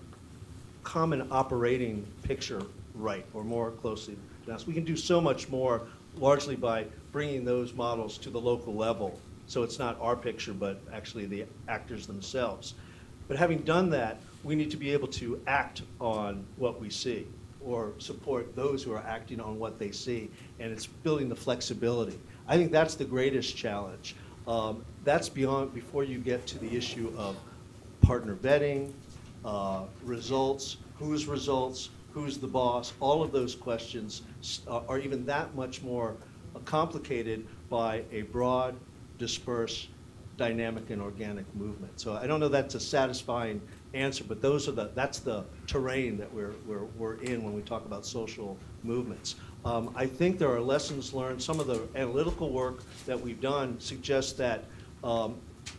common operating picture right, or more closely to us. We can do so much more, largely by bringing those models to the local level. So it's not our picture, but actually the actors themselves. But having done that, we need to be able to act on what we see, or support those who are acting on what they see, and it's building the flexibility. I think that's the greatest challenge. Um, that's beyond, before you get to the issue of partner vetting, uh, results, whose results, who's the boss. All of those questions uh, are even that much more uh, complicated by a broad, dispersed, dynamic, and organic movement. So I don't know that's a satisfying answer, but those are the, that's the terrain that we're, we're, we're in when we talk about social movements. Um, I think there are lessons learned. Some of the analytical work that we've done suggests that um,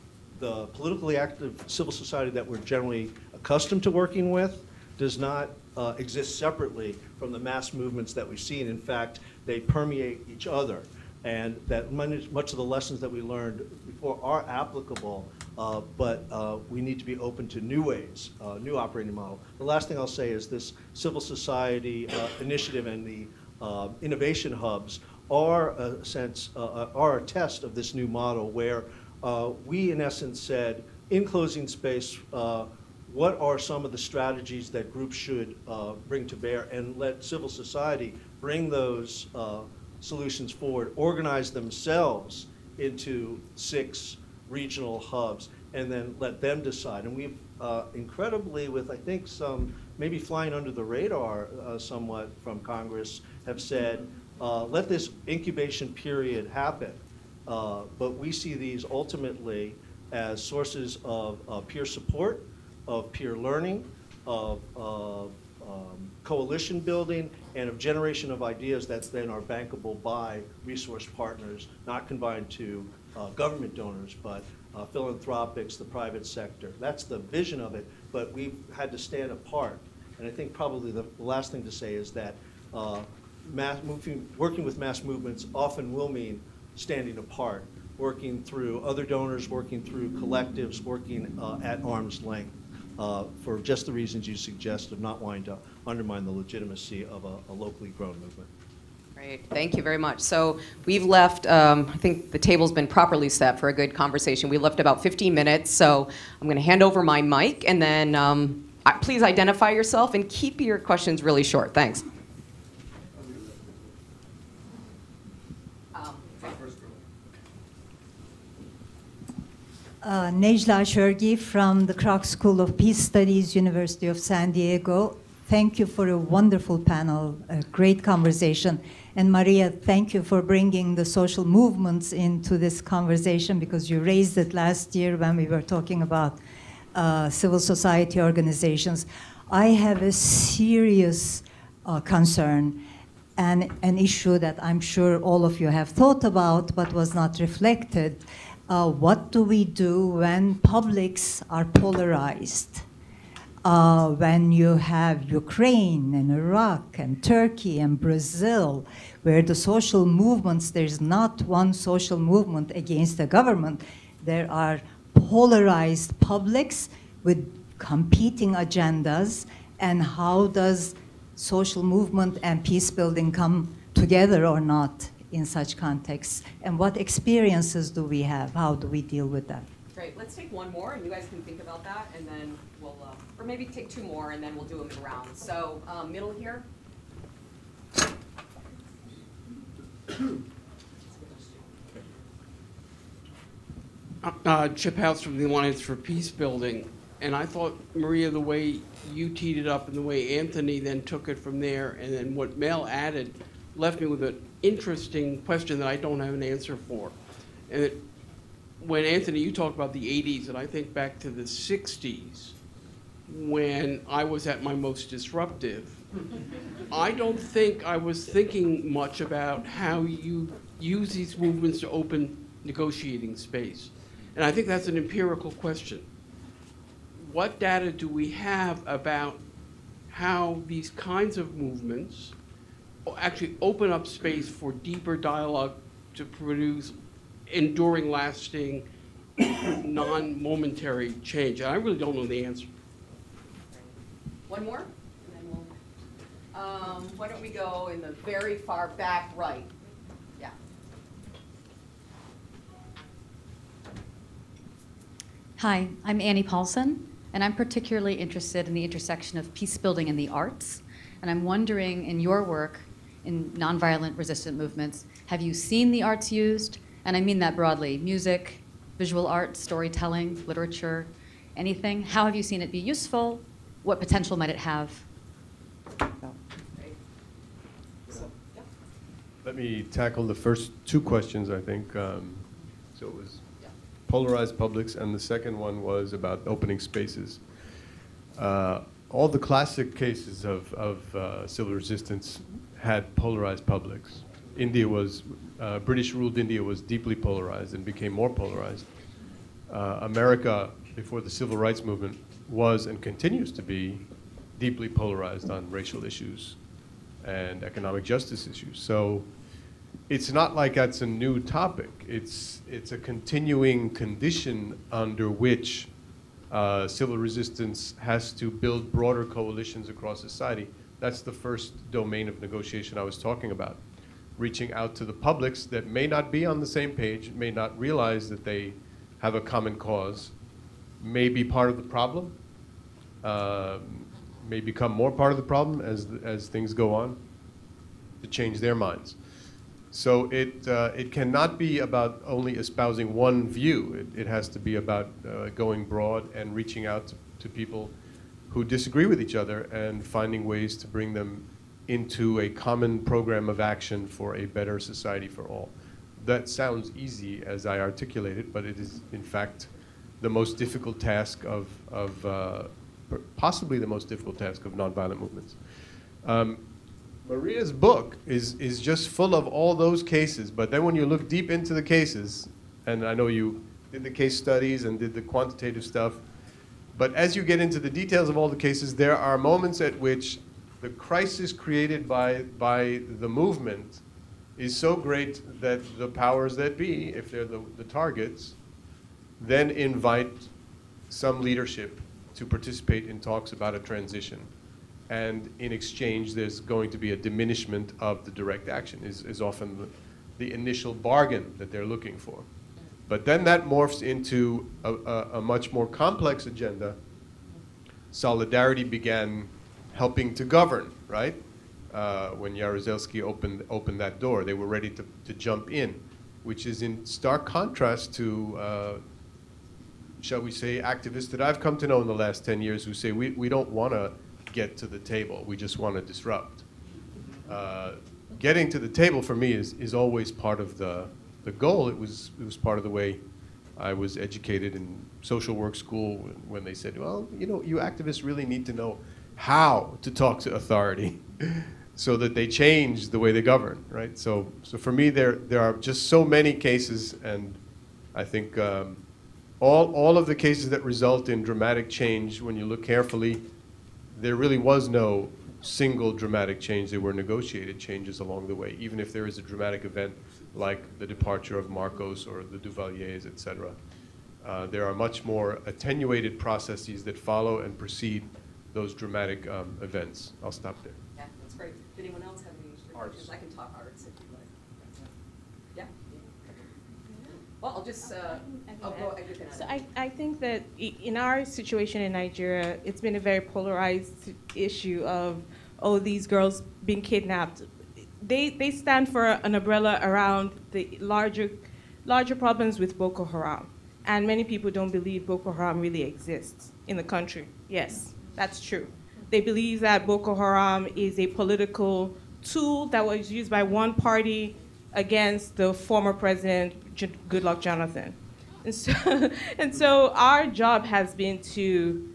the politically active civil society that we're generally accustomed to working with does not uh, exist separately from the mass movements that we've seen. In fact, they permeate each other, and that much of the lessons that we learned before are applicable, uh, but uh, we need to be open to new ways, uh, new operating model. The last thing I'll say is this civil society uh, initiative and the uh, innovation hubs are a sense, uh, are a test of this new model where uh, we, in essence, said, in closing space, uh, what are some of the strategies that groups should uh, bring to bear, and let civil society bring those uh, solutions forward, organize themselves into six regional hubs, and then let them decide. And we've uh, incredibly, with I think some maybe flying under the radar uh, somewhat from Congress, have said uh, let this incubation period happen. Uh, but we see these ultimately as sources of uh, peer support, of peer learning, of, of um, coalition building, and of generation of ideas that then are bankable by resource partners, not confined to uh, government donors, but uh, philanthropics, the private sector. That's the vision of it, but we've had to stand apart. And I think probably the last thing to say is that uh, mass moving, working with mass movements often will mean standing apart, working through other donors, working through collectives, working uh, at arm's length uh, for just the reasons you suggest of not wanting to undermine the legitimacy of a, a locally grown movement. Great, thank you very much. So we've left, um, I think the table's been properly set for a good conversation. We left about fifteen minutes, so I'm gonna hand over my mic, and then um, please identify yourself and keep your questions really short. Thanks. Uh, Nejla Shergi from the Kroc School of Peace Studies, University of San Diego. Thank you for a wonderful panel, a great conversation. And Maria, thank you for bringing the social movements into this conversation, because you raised it last year when we were talking about uh, civil society organizations. I have a serious uh, concern and an issue that I'm sure all of you have thought about but was not reflected. Uh, what do we do when publics are polarized? Uh, when you have Ukraine and Iraq and Turkey and Brazil, where the social movements, there's not one social movement against the government. There are polarized publics with competing agendas, and how does social movement and peace building come together or not in such contexts? And what experiences do we have? How do we deal with that? Great, let's take one more, and you guys can think about that, and then we'll, uh, or maybe take two more, and then we'll do them in rounds. So, um, middle here. Uh, Chip House from the Alliance for Peacebuilding, and I thought, Maria, the way you teed it up and the way Anthony then took it from there, and then what Mel added, left me with an interesting question that I don't have an answer for. And it, when Anthony, you talked about the eighties, and I think back to the sixties, when I was at my most disruptive, I don't think I was thinking much about how you use these movements to open negotiating space. And I think that's an empirical question. What data do we have about how these kinds of movements actually open up space for deeper dialogue to produce enduring, lasting, non-momentary change? And I really don't know the answer. One more, and then we'll, um, why don't we go in the very far back right? Yeah. Hi, I'm Annie Paulson, and I'm particularly interested in the intersection of peace building and the arts. And I'm wondering, in your work in nonviolent resistant movements, have you seen the arts used? And I mean that broadly: music, visual art, storytelling, literature, anything. How have you seen it be useful? What potential might it have? So. Let me tackle the first two questions, I think. Um, so it was polarized publics, and the second one was about opening spaces. Uh, all the classic cases of, of uh, civil resistance had polarized publics. India was, uh, British ruled India was deeply polarized and became more polarized. Uh, America, before the civil rights movement, was and continues to be deeply polarized on racial issues and economic justice issues. So it's not like that's a new topic. It's, it's a continuing condition under which uh, civil resistance has to build broader coalitions across society. That's the first domain of negotiation I was talking about. Reaching out to the publics that may not be on the same page, may not realize that they have a common cause, may be part of the problem, uh, may become more part of the problem as, as things go on, to change their minds. So it, uh, it cannot be about only espousing one view. It, it has to be about uh, going broad and reaching out to, to people who disagree with each other and finding ways to bring them into a common program of action for a better society for all. That sounds easy as I articulate it, but it is in fact the most difficult task of, of uh, possibly the most difficult task of nonviolent movements. Um, Maria's book is, is just full of all those cases, but then when you look deep into the cases, and I know you did the case studies and did the quantitative stuff, but as you get into the details of all the cases, there are moments at which the crisis created by, by the movement is so great that the powers that be, if they're the, the targets, then invite some leadership to participate in talks about a transition. And in exchange, there's going to be a diminishment of the direct action, is, is often the, the initial bargain that they're looking for. But then that morphs into a, a, a much more complex agenda. Solidarity began helping to govern, right? Uh, when Jaruzelski opened, opened that door, they were ready to, to jump in, which is in stark contrast to, uh, shall we say, activists that I've come to know in the last ten years who say, we, we don't want to get to the table, we just want to disrupt. Uh, getting to the table for me is, is always part of the, the goal. It was, it was part of the way I was educated in social work school when they said, well, you know, you activists really need to know how to talk to authority so that they change the way they govern, right? So, so for me, there, there are just so many cases, and I think um, all, all of the cases that result in dramatic change, when you look carefully, there really was no single dramatic change. There were negotiated changes along the way, even if there is a dramatic event like the departure of Marcos or the Duvaliers, et cetera. Uh, there are much more attenuated processes that follow and precede those dramatic um, events. I'll stop there. Yeah, that's great. Did anyone else have any questions? I can talk arts if you like. Yeah. Well, I'll just, uh, I'll go, I can So I, I think that in our situation in Nigeria, it's been a very polarized issue of, oh, these girls being kidnapped. They, they stand for an umbrella around the larger, larger problems with Boko Haram. And many people don't believe Boko Haram really exists in the country. Yes, that's true. They believe that Boko Haram is a political tool that was used by one party against the former president, Goodluck Jonathan. And so, and so our job has been to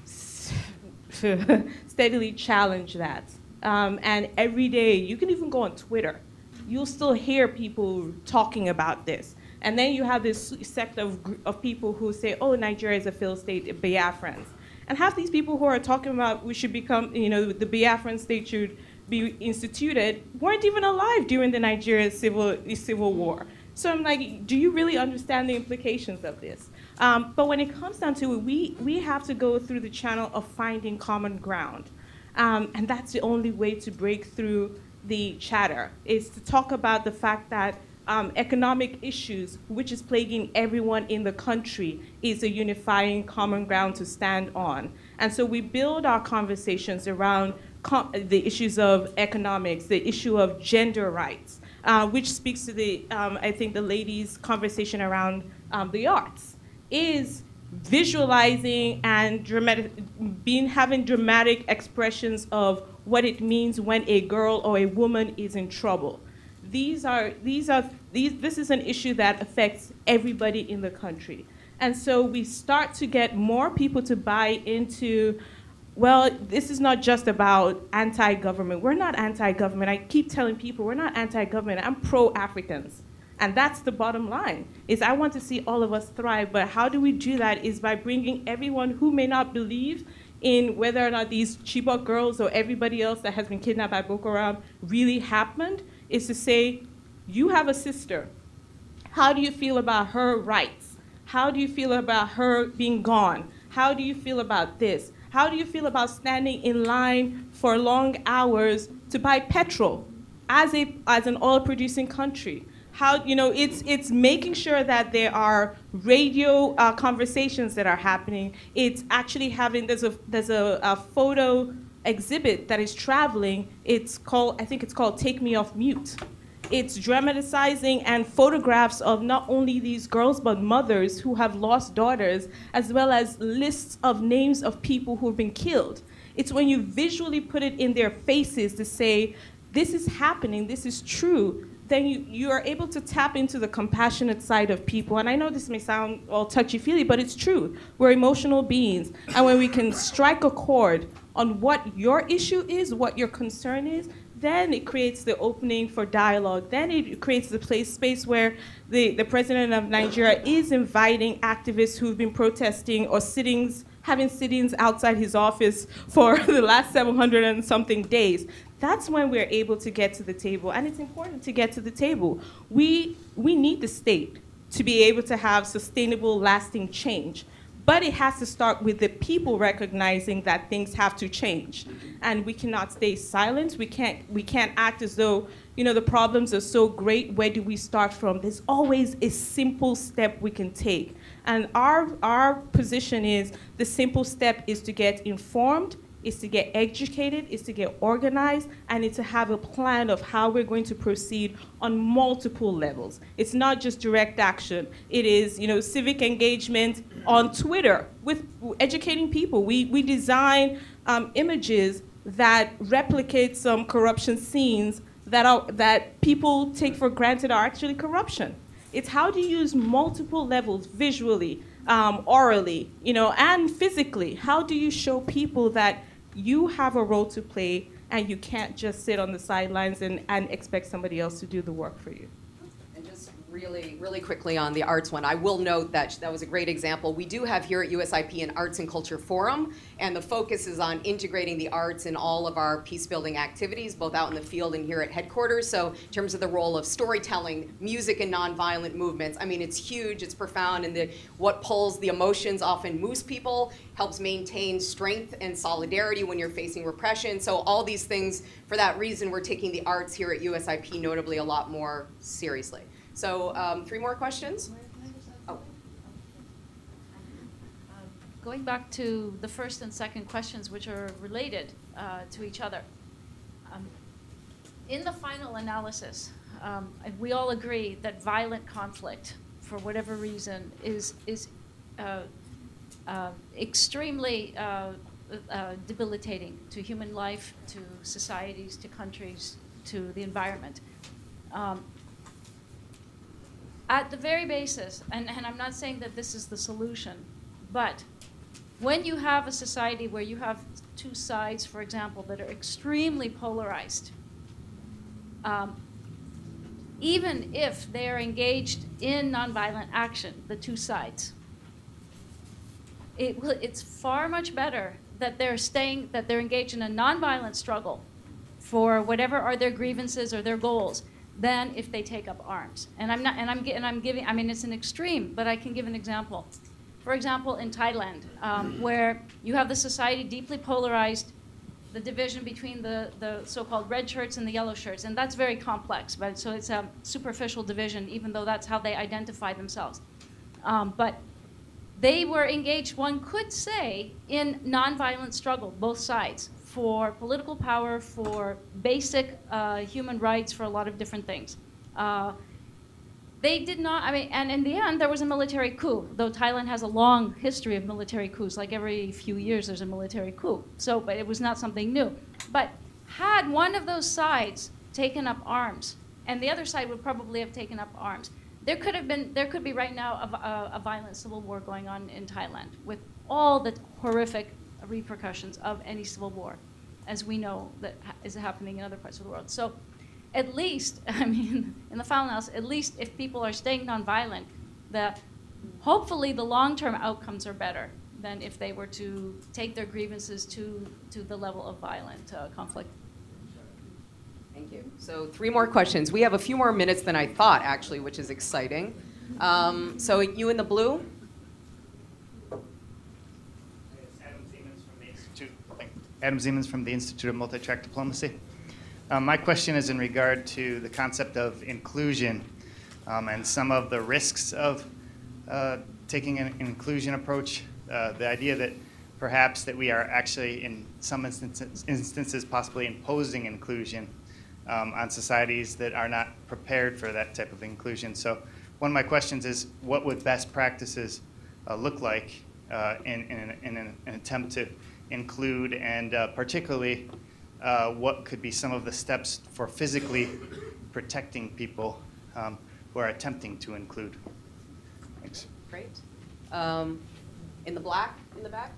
steadily challenge that. Um, and every day, you can even go on Twitter, you'll still hear people talking about this. And then you have this sect of, of people who say, oh, Nigeria is a failed state, Biafrans. And half these people who are talking about we should become, you know, the Biafran state should be instituted, weren't even alive during the Nigerian civil, civil war. So I'm like, do you really understand the implications of this? Um, but when it comes down to it, we, we have to go through the channel of finding common ground. Um, and that's the only way to break through the chatter, is to talk about the fact that um, economic issues, which is plaguing everyone in the country, is a unifying common ground to stand on. And so we build our conversations around com the issues of economics, the issue of gender rights, uh, which speaks to the, um, I think, the ladies' conversation around um, the arts, is visualizing and dramatic, being having dramatic expressions of what it means when a girl or a woman is in trouble. These are, these are, these, this is an issue that affects everybody in the country. And so we start to get more people to buy into, well, this is not just about anti-government. We're not anti-government. I keep telling people we're not anti-government. I'm pro-Africans. And that's the bottom line, is I want to see all of us thrive, but how do we do that is by bringing everyone who may not believe in whether or not these Chibok girls or everybody else that has been kidnapped by Boko Haram really happened, is to say, you have a sister. How do you feel about her rights? How do you feel about her being gone? How do you feel about this? How do you feel about standing in line for long hours to buy petrol as, a, as an oil-producing country? How, you know, it's, it's making sure that there are radio uh, conversations that are happening. It's actually having, there's a, there's a, a photo exhibit that is traveling. It's called, I think it's called Take Me Off Mute. It's dramatizing and photographs of not only these girls, but mothers who have lost daughters, as well as lists of names of people who have been killed. It's when you visually put it in their faces to say, this is happening, this is true, then you, you are able to tap into the compassionate side of people. And I know this may sound all touchy-feely, but it's true. We're emotional beings. And when we can strike a chord on what your issue is, what your concern is, then it creates the opening for dialogue. Then it creates the place, space where the, the president of Nigeria is inviting activists who've been protesting or sittings, having sittings outside his office for the last seven hundred and something days. That's when we're able to get to the table. And it's important to get to the table. We, we need the state to be able to have sustainable, lasting change. But it has to start with the people recognizing that things have to change. And we cannot stay silent. We can't, we can't act as though, you know, the problems are so great. Where do we start from? There's always a simple step we can take. And our, our position is the simple step is to get informed, is to get educated, is to get organized, and it's to have a plan of how we're going to proceed on multiple levels. It's not just direct action. It is, you know, civic engagement on Twitter with educating people. We, we design um, images that replicate some corruption scenes that, are, that people take for granted are actually corruption. It's how do you use multiple levels visually, um, orally, you know, and physically. How do you show people that you have a role to play and you can't just sit on the sidelines and, and expect somebody else to do the work for you? And just really, really quickly on the arts one, I will note that that was a great example. We do have here at U S I P an Arts and Culture Forum, and the focus is on integrating the arts in all of our peace-building activities, both out in the field and here at headquarters. So in terms of the role of storytelling, music, and nonviolent movements, I mean, it's huge, it's profound, and the, what pulls the emotions often moves people, helps maintain strength and solidarity when you're facing repression. So all these things, for that reason, we're taking the arts here at U S I P notably a lot more seriously. So um, three more questions? Oh. Going back to the first and second questions, which are related uh, to each other. Um, in the final analysis, um, we all agree that violent conflict, for whatever reason, is, is uh, uh, extremely uh, uh, debilitating to human life, to societies, to countries, to the environment. Um, At the very basis, and, and I'm not saying that this is the solution, but when you have a society where you have two sides, for example, that are extremely polarized, um, even if they are engaged in nonviolent action, the two sides, it will, it's far much better that they're staying, that they're engaged in a nonviolent struggle for whatever are their grievances or their goals, than if they take up arms. And I'm not, and I'm, and I'm giving, I mean, it's an extreme, but I can give an example. For example, in Thailand, um, where you have the society deeply polarized, the division between the, the so-called red shirts and the yellow shirts, and that's very complex, but so it's a superficial division, even though that's how they identify themselves. Um, but they were engaged, one could say, in nonviolent struggle, both sides, for political power, for basic uh, human rights, for a lot of different things. Uh, they did not, I mean, and in the end, there was a military coup, though Thailand has a long history of military coups. Like every few years, there's a military coup. So, but it was not something new. But had one of those sides taken up arms, and the other side would probably have taken up arms, there could have been, there could be right now a, a, a violent civil war going on in Thailand with all the horrific repercussions of any civil war, as we know that ha is happening in other parts of the world. So at least, I mean, in the final analysis, at least if people are staying nonviolent, that hopefully the long-term outcomes are better than if they were to take their grievances to, to the level of violent uh, conflict. Thank you. So three more questions. We have a few more minutes than I thought, actually, which is exciting. Um, so you in the blue? Adam Siemens from the Institute of Multi-Track Diplomacy. Um, my question is in regard to the concept of inclusion um, and some of the risks of uh, taking an inclusion approach. Uh, the idea that perhaps that we are actually, in some instances, instances possibly imposing inclusion um, on societies that are not prepared for that type of inclusion. So one of my questions is, what would best practices uh, look like uh, in, in, an, in an, an attempt to include, and uh, particularly uh, what could be some of the steps for physically protecting people um, who are attempting to include. Thanks. Great. Um, in the black, in the back.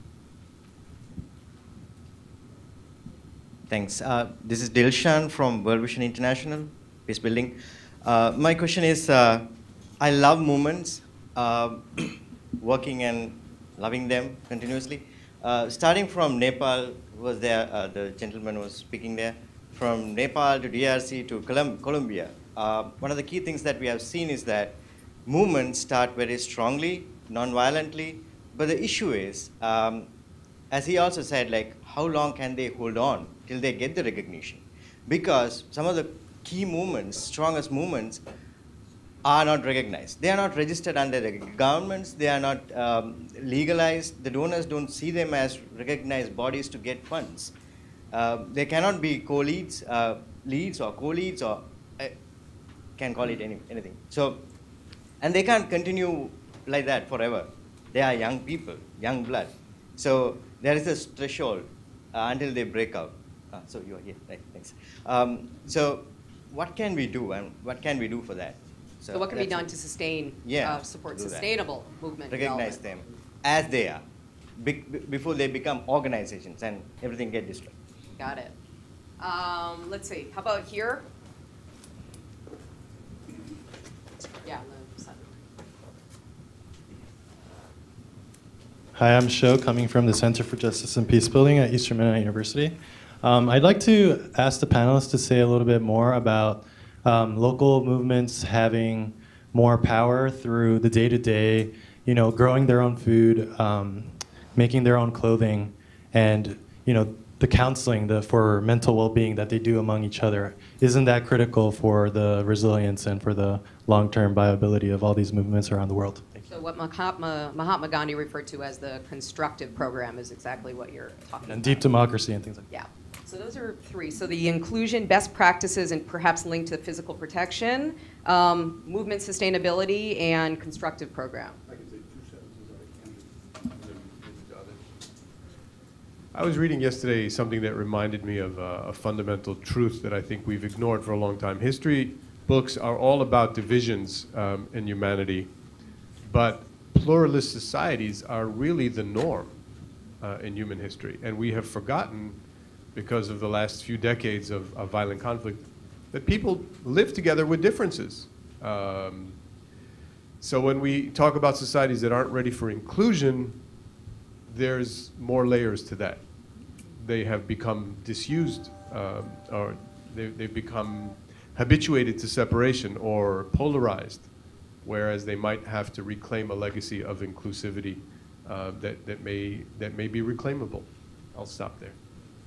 Thanks. Uh, this is Dilshan from World Vision International, Peacebuilding. Uh, my question is, uh, I love movements, uh, working and loving them continuously. Uh, starting from Nepal, was there, uh, the gentleman was speaking there, from Nepal to D R C to Colum Colombia. Uh, one of the key things that we have seen is that movements start very strongly, non-violently, but the issue is, um, as he also said, like, how long can they hold on till they get the recognition? Because some of the key movements, strongest movements, are not recognized. They are not registered under the governments. They are not um, legalized. The donors don't see them as recognized bodies to get funds. Uh, they cannot be co-leads, uh, leads or co-leads, or uh, can call it any, anything. So, and they can't continue like that forever. They are young people, young blood. So there is a threshold uh, until they break out. Ah, so you are here, right? Thanks. Um, so what can we do, and what can we do for that? So, so what can be done to sustain, yeah, uh, support sustainable that. movement Recognize them as they are, be before they become organizations and everything get destroyed. Got it. Um, let's see. How about here? Yeah. Hi, I'm Sho, coming from the Center for Justice and Peacebuilding at Eastern Mennonite University. Um, I'd like to ask the panelists to say a little bit more about um, local movements having more power through the day-to-day, you know, growing their own food, um, making their own clothing, and, you know, the counseling the, for mental well-being that they do among each other. Isn't that critical for the resilience and for the long-term viability of all these movements around the world? So what Mahatma, Mahatma Gandhi referred to as the constructive program is exactly what you're talking and about. And deep democracy and things like that. Yeah. So those are three. So the inclusion, best practices, and perhaps linked to physical protection, um, movement sustainability, and constructive program. I can say two sentences. I can. I was reading yesterday something that reminded me of a, a fundamental truth that I think we've ignored for a long time. History books are all about divisions um, in humanity. But pluralist societies are really the norm uh, in human history. And we have forgotten, because of the last few decades of, of violent conflict, that people live together with differences. Um, so when we talk about societies that aren't ready for inclusion, there's more layers to that. They have become disused, um, or they, they've become habituated to separation or polarized, whereas they might have to reclaim a legacy of inclusivity uh, that, that, may, that may be reclaimable. I'll stop there.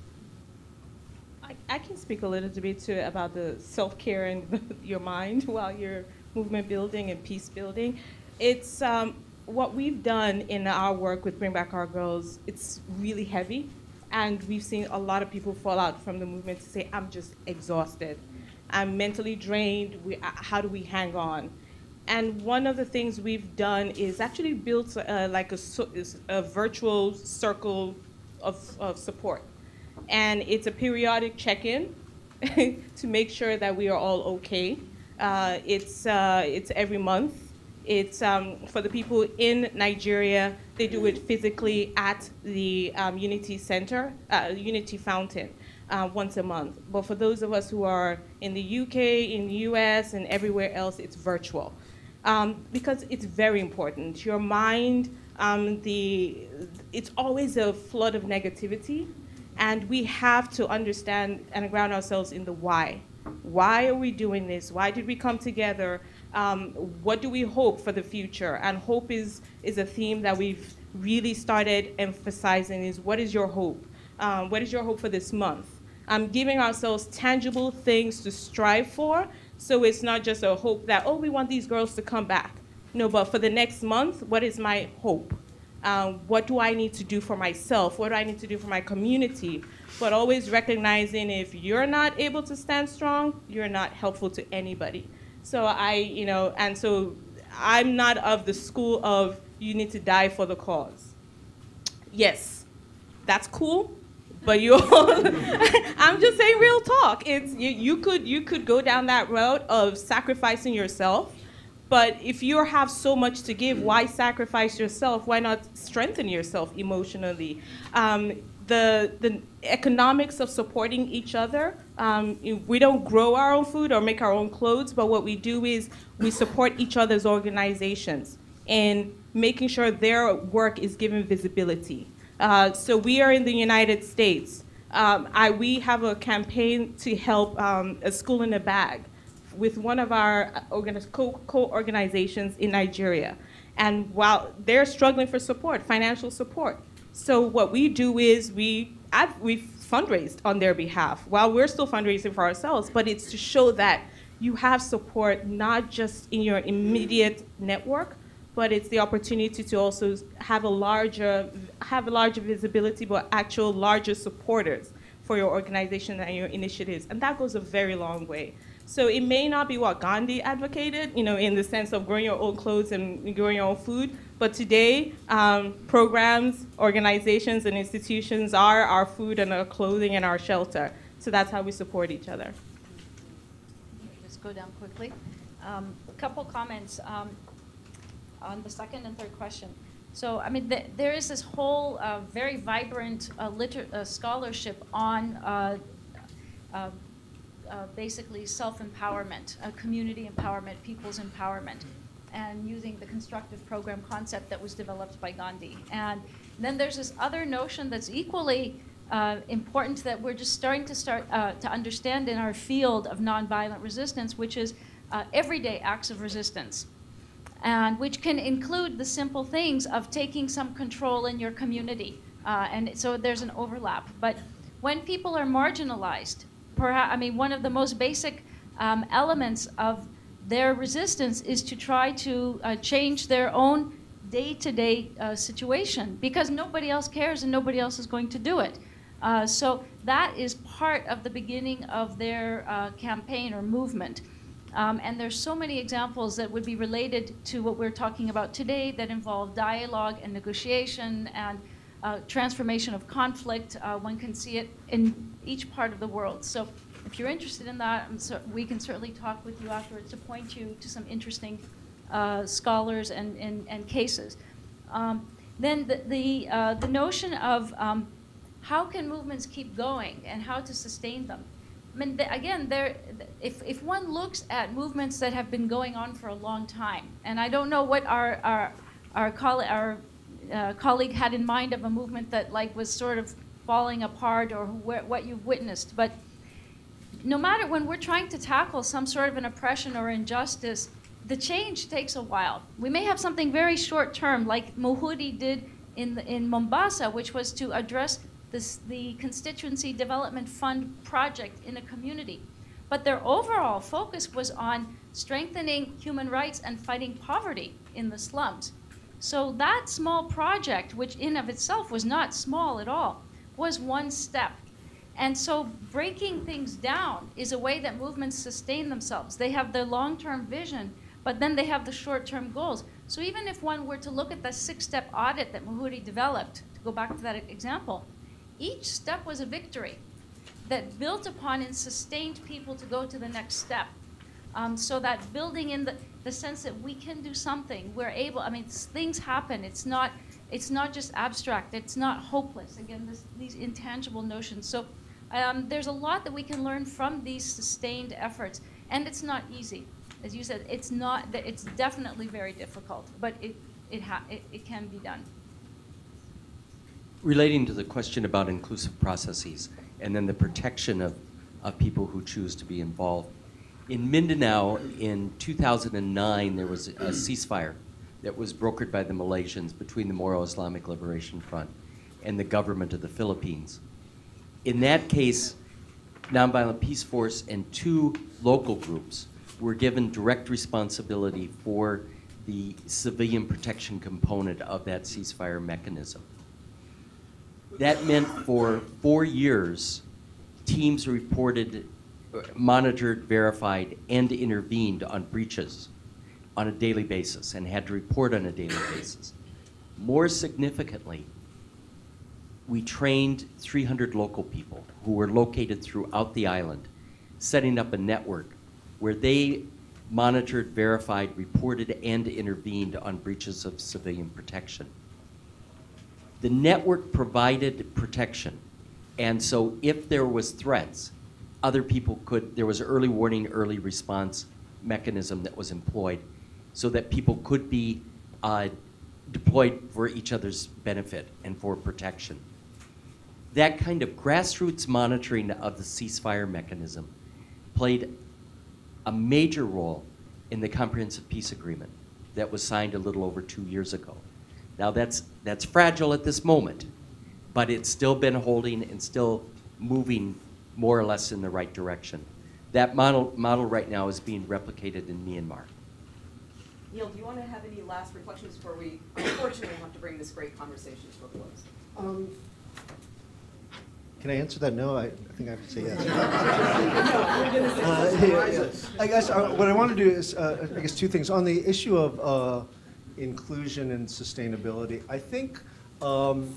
I, I can speak a little bit too about the self-care and your mind while you're movement building and peace building. It's um, what we've done in our work with Bring Back Our Girls, it's really heavy. And we've seen a lot of people fall out from the movement to say, I'm just exhausted. I'm mentally drained. We, how do we hang on? And one of the things we've done is actually built uh, like a, a virtual circle of, of support. And it's a periodic check-in to make sure that we are all okay. Uh, it's, uh, it's every month. It's um, for the people in Nigeria, they do it physically at the um, Unity Center, uh, Unity Fountain, uh, once a month. But for those of us who are in the U K, in the U S, and everywhere else, it's virtual. Um, because it's very important. Your mind, um, the, it's always a flood of negativity, and we have to understand and ground ourselves in the why. Why are we doing this? Why did we come together? Um, what do we hope for the future? And hope is, is a theme that we've really started emphasizing is what is your hope? Um, what is your hope for this month? Um, giving ourselves tangible things to strive for, so it's not just a hope that, oh, we want these girls to come back. No, but for the next month, what is my hope? Um, what do I need to do for myself? What do I need to do for my community? But always recognizing if you're not able to stand strong, you're not helpful to anybody. So I, you know, and so I'm not of the school of you need to die for the cause. Yes, that's cool. But you, I'm just saying real talk. It's you, you could you could go down that route of sacrificing yourself, but if you have so much to give, why sacrifice yourself? Why not strengthen yourself emotionally? Um, the the economics of supporting each other. Um, we don't grow our own food or make our own clothes, but what we do is we support each other's organizations and making sure their work is given visibility. Uh, so we are in the United States. Um, I, we have a campaign to help um, a school in a bag with one of our organi- co- co-organizations in Nigeria. And while they're struggling for support, financial support. So what we do is we, I've, we've fundraised on their behalf while we're still fundraising for ourselves, but it's to show that you have support not just in your immediate network, but it's the opportunity to also have a larger, have a larger visibility, but actual larger supporters for your organization and your initiatives. And that goes a very long way. So it may not be what Gandhi advocated, you know, in the sense of growing your own clothes and growing your own food, but today, um, programs, organizations, and institutions are our food and our clothing and our shelter. So that's how we support each other. Just go down quickly. Um, a couple comments. Um, on the second and third question. So, I mean, th there is this whole uh, very vibrant uh, liter uh, scholarship on uh, uh, uh, basically self-empowerment, uh, community empowerment, people's empowerment, and using the constructive program concept that was developed by Gandhi. And then there's this other notion that's equally uh, important that we're just starting to start uh, to understand in our field of nonviolent resistance, which is uh, everyday acts of resistance. And which can include the simple things of taking some control in your community. Uh, and so there's an overlap. But when people are marginalized, perhaps, I mean, one of the most basic um, elements of their resistance is to try to uh, change their own day-to-day uh, situation, because nobody else cares and nobody else is going to do it. Uh, so that is part of the beginning of their uh, campaign or movement. Um, and there's so many examples that would be related to what we're talking about today that involve dialogue and negotiation and uh, transformation of conflict. Uh, one can see it in each part of the world. So if you're interested in that, so we can certainly talk with you afterwards to point you to some interesting uh, scholars and, and, and cases. Um, then the, the, uh, the notion of um, how can movements keep going and how to sustain them. I mean, the, again, there, if, if one looks at movements that have been going on for a long time, and I don't know what our, our, our, coll our uh, colleague had in mind of a movement that like was sort of falling apart or wh what you've witnessed, but no matter when we're trying to tackle some sort of an oppression or injustice, the change takes a while. We may have something very short term, like Muhudi did in, the, in Mombasa, which was to address This, the Constituency Development Fund project in a community. But their overall focus was on strengthening human rights and fighting poverty in the slums. So that small project, which in of itself was not small at all, was one step. And so breaking things down is a way that movements sustain themselves. They have their long-term vision, but then they have the short-term goals. So even if one were to look at the six-step audit that Muhudi developed, to go back to that example, each step was a victory that built upon and sustained people to go to the next step. Um, so that building in the, the sense that we can do something, we're able, I mean, things happen. It's not, it's not just abstract. It's not hopeless. Again, this, these intangible notions. So um, there's a lot that we can learn from these sustained efforts. And it's not easy. As you said, it's not, it's definitely very difficult, but it, it, ha it, it can be done. Relating to the question about inclusive processes and then the protection of, of people who choose to be involved. In Mindanao in two thousand nine, there was a ceasefire that was brokered by the Malaysians between the Moro Islamic Liberation Front and the government of the Philippines. In that case, Nonviolent Peaceforce and two local groups were given direct responsibility for the civilian protection component of that ceasefire mechanism. That meant for four years, teams reported, monitored, verified, and intervened on breaches on a daily basis and had to report on a daily basis. More significantly, we trained three hundred local people who were located throughout the island, setting up a network where they monitored, verified, reported, and intervened on breaches of civilian protection. The network provided protection, and so if there was threats, other people could, there was early warning, early response mechanism that was employed so that people could be uh, deployed for each other's benefit and for protection. That kind of grassroots monitoring of the ceasefire mechanism played a major role in the Comprehensive Peace Agreement that was signed a little over two years ago. Now that's, that's fragile at this moment, but it's still been holding and still moving more or less in the right direction. That model, model right now is being replicated in Myanmar. Neil, do you want to have any last reflections before we unfortunately have to bring this great conversation to a close? Um, Can I answer that? No, I, I think I have to say yes. uh, yeah, yeah. I guess uh, what I want to do is, uh, I guess, two things. On the issue of uh, inclusion and sustainability, I think um,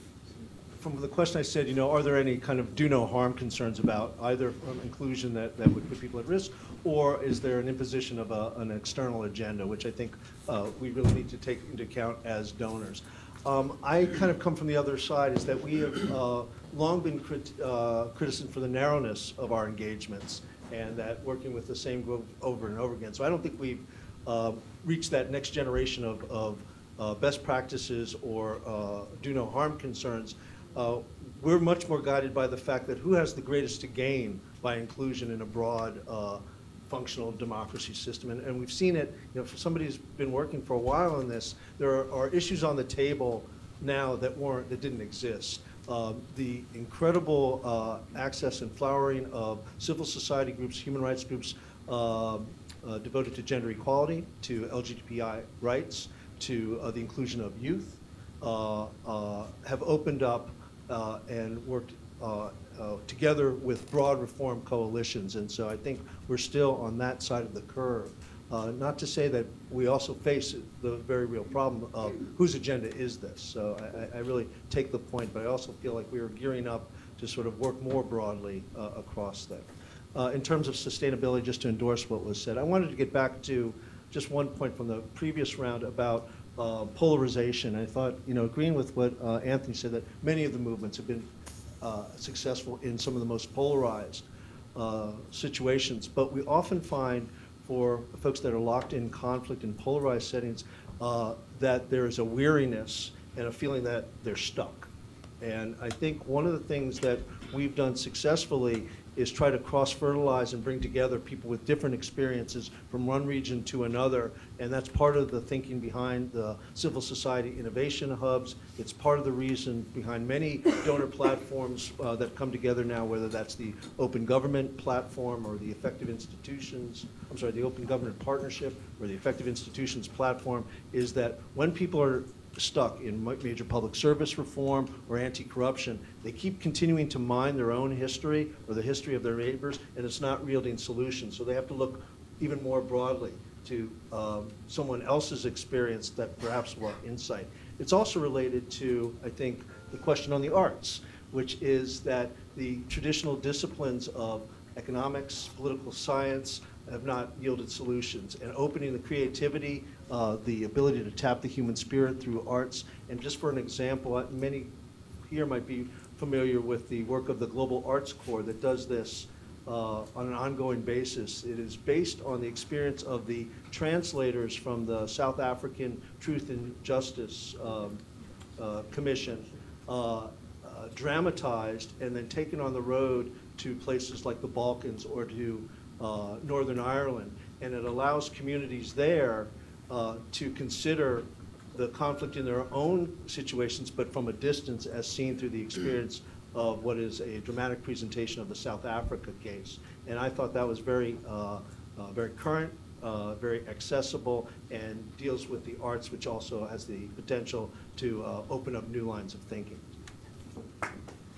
from the question I said, you know, are there any kind of do no harm concerns about either um, inclusion that, that would put people at risk, or is there an imposition of a, an external agenda, which I think uh, we really need to take into account as donors. Um, I kind of come from the other side, is that we have uh, long been crit uh, criticism for the narrowness of our engagements, and that working with the same group over and over again. So I don't think we've uh, reached that next generation of, of uh, best practices or uh, do no harm concerns. Uh, we're much more guided by the fact that who has the greatest to gain by inclusion in a broad uh, functional democracy system. And, and we've seen it, you know, for somebody who's been working for a while on this, there are, are issues on the table now that weren't, that didn't exist. Uh, the incredible uh, access and flowering of civil society groups, human rights groups uh, uh, devoted to gender equality, to L G B T I rights, to uh, the inclusion of youth, uh, uh, have opened up uh, and worked uh, uh, together with broad reform coalitions. And so I think we're still on that side of the curve. Uh, not to say that we also face the very real problem of whose agenda is this. So I, I really take the point, but I also feel like we are gearing up to sort of work more broadly uh, across that. Uh, in terms of sustainability, just to endorse what was said, I wanted to get back to just one point from the previous round about uh, polarization. I thought, you know, agreeing with what uh, Anthony said, that many of the movements have been uh, successful in some of the most polarized uh, situations, but we often find for folks that are locked in conflict in polarized settings, uh, that there is a weariness and a feeling that they're stuck. And I think one of the things that we've done successfully is try to cross-fertilize and bring together people with different experiences from one region to another, and that's part of the thinking behind the civil society innovation hubs. It's part of the reason behind many donor platforms uh, that come together now, whether that's the Open Government Platform or the Effective Institutions, I'm sorry, the Open Government Partnership or the Effective Institutions Platform, is that when people are stuck in major public service reform or anti-corruption, they keep continuing to mine their own history or the history of their neighbors, and it's not yielding solutions. So they have to look even more broadly to um, someone else's experience that perhaps will have insight. It's also related to, I think, the question on the arts, which is that the traditional disciplines of economics, political science, have not yielded solutions, and opening the creativity, uh, the ability to tap the human spirit through arts. And just for an example, many here might be familiar with the work of the Global Arts Corps that does this uh, on an ongoing basis. It is based on the experience of the translators from the South African Truth and Justice um, uh, Commission, uh, uh, dramatized and then taken on the road to places like the Balkans or to Uh, Northern Ireland, and it allows communities there uh, to consider the conflict in their own situations, but from a distance, as seen through the experience of what is a dramatic presentation of the South Africa case. And I thought that was very, uh, uh, very current, uh, very accessible, and deals with the arts, which also has the potential to uh, open up new lines of thinking.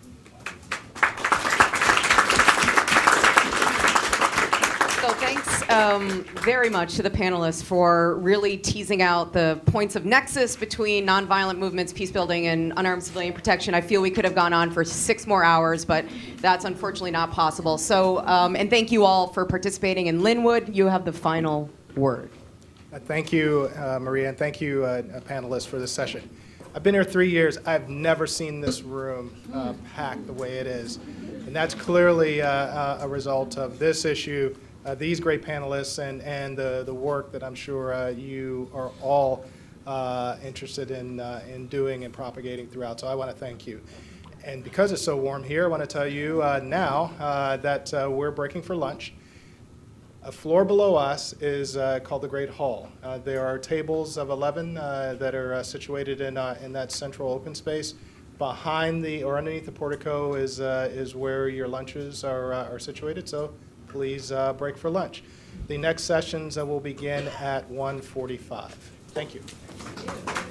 So thanks uh, um, very much to the panelists for really teasing out the points of nexus between nonviolent movements, peace building, and unarmed civilian protection. I feel we could have gone on for six more hours, but that's unfortunately not possible. So, um, and thank you all for participating. And Linwood, you have the final word. Uh, thank you, uh, Maria, and thank you, uh, panelists, for this session. I've been here three years. I've never seen this room uh, packed the way it is. And that's clearly uh, a result of this issue, uh, these great panelists, and, and the, the work that I'm sure uh, you are all uh, interested in, uh, in doing and propagating throughout. So I want to thank you. And because it's so warm here, I want to tell you uh, now uh, that uh, we're breaking for lunch. A floor below us is uh, called the Great Hall. Uh, there are tables of eleven uh, that are uh, situated in, uh, in that central open space. Behind the, or underneath the portico is, uh, is where your lunches are, uh, are situated, so please uh, break for lunch. The next sessions uh, will begin at one forty-five. Thank you.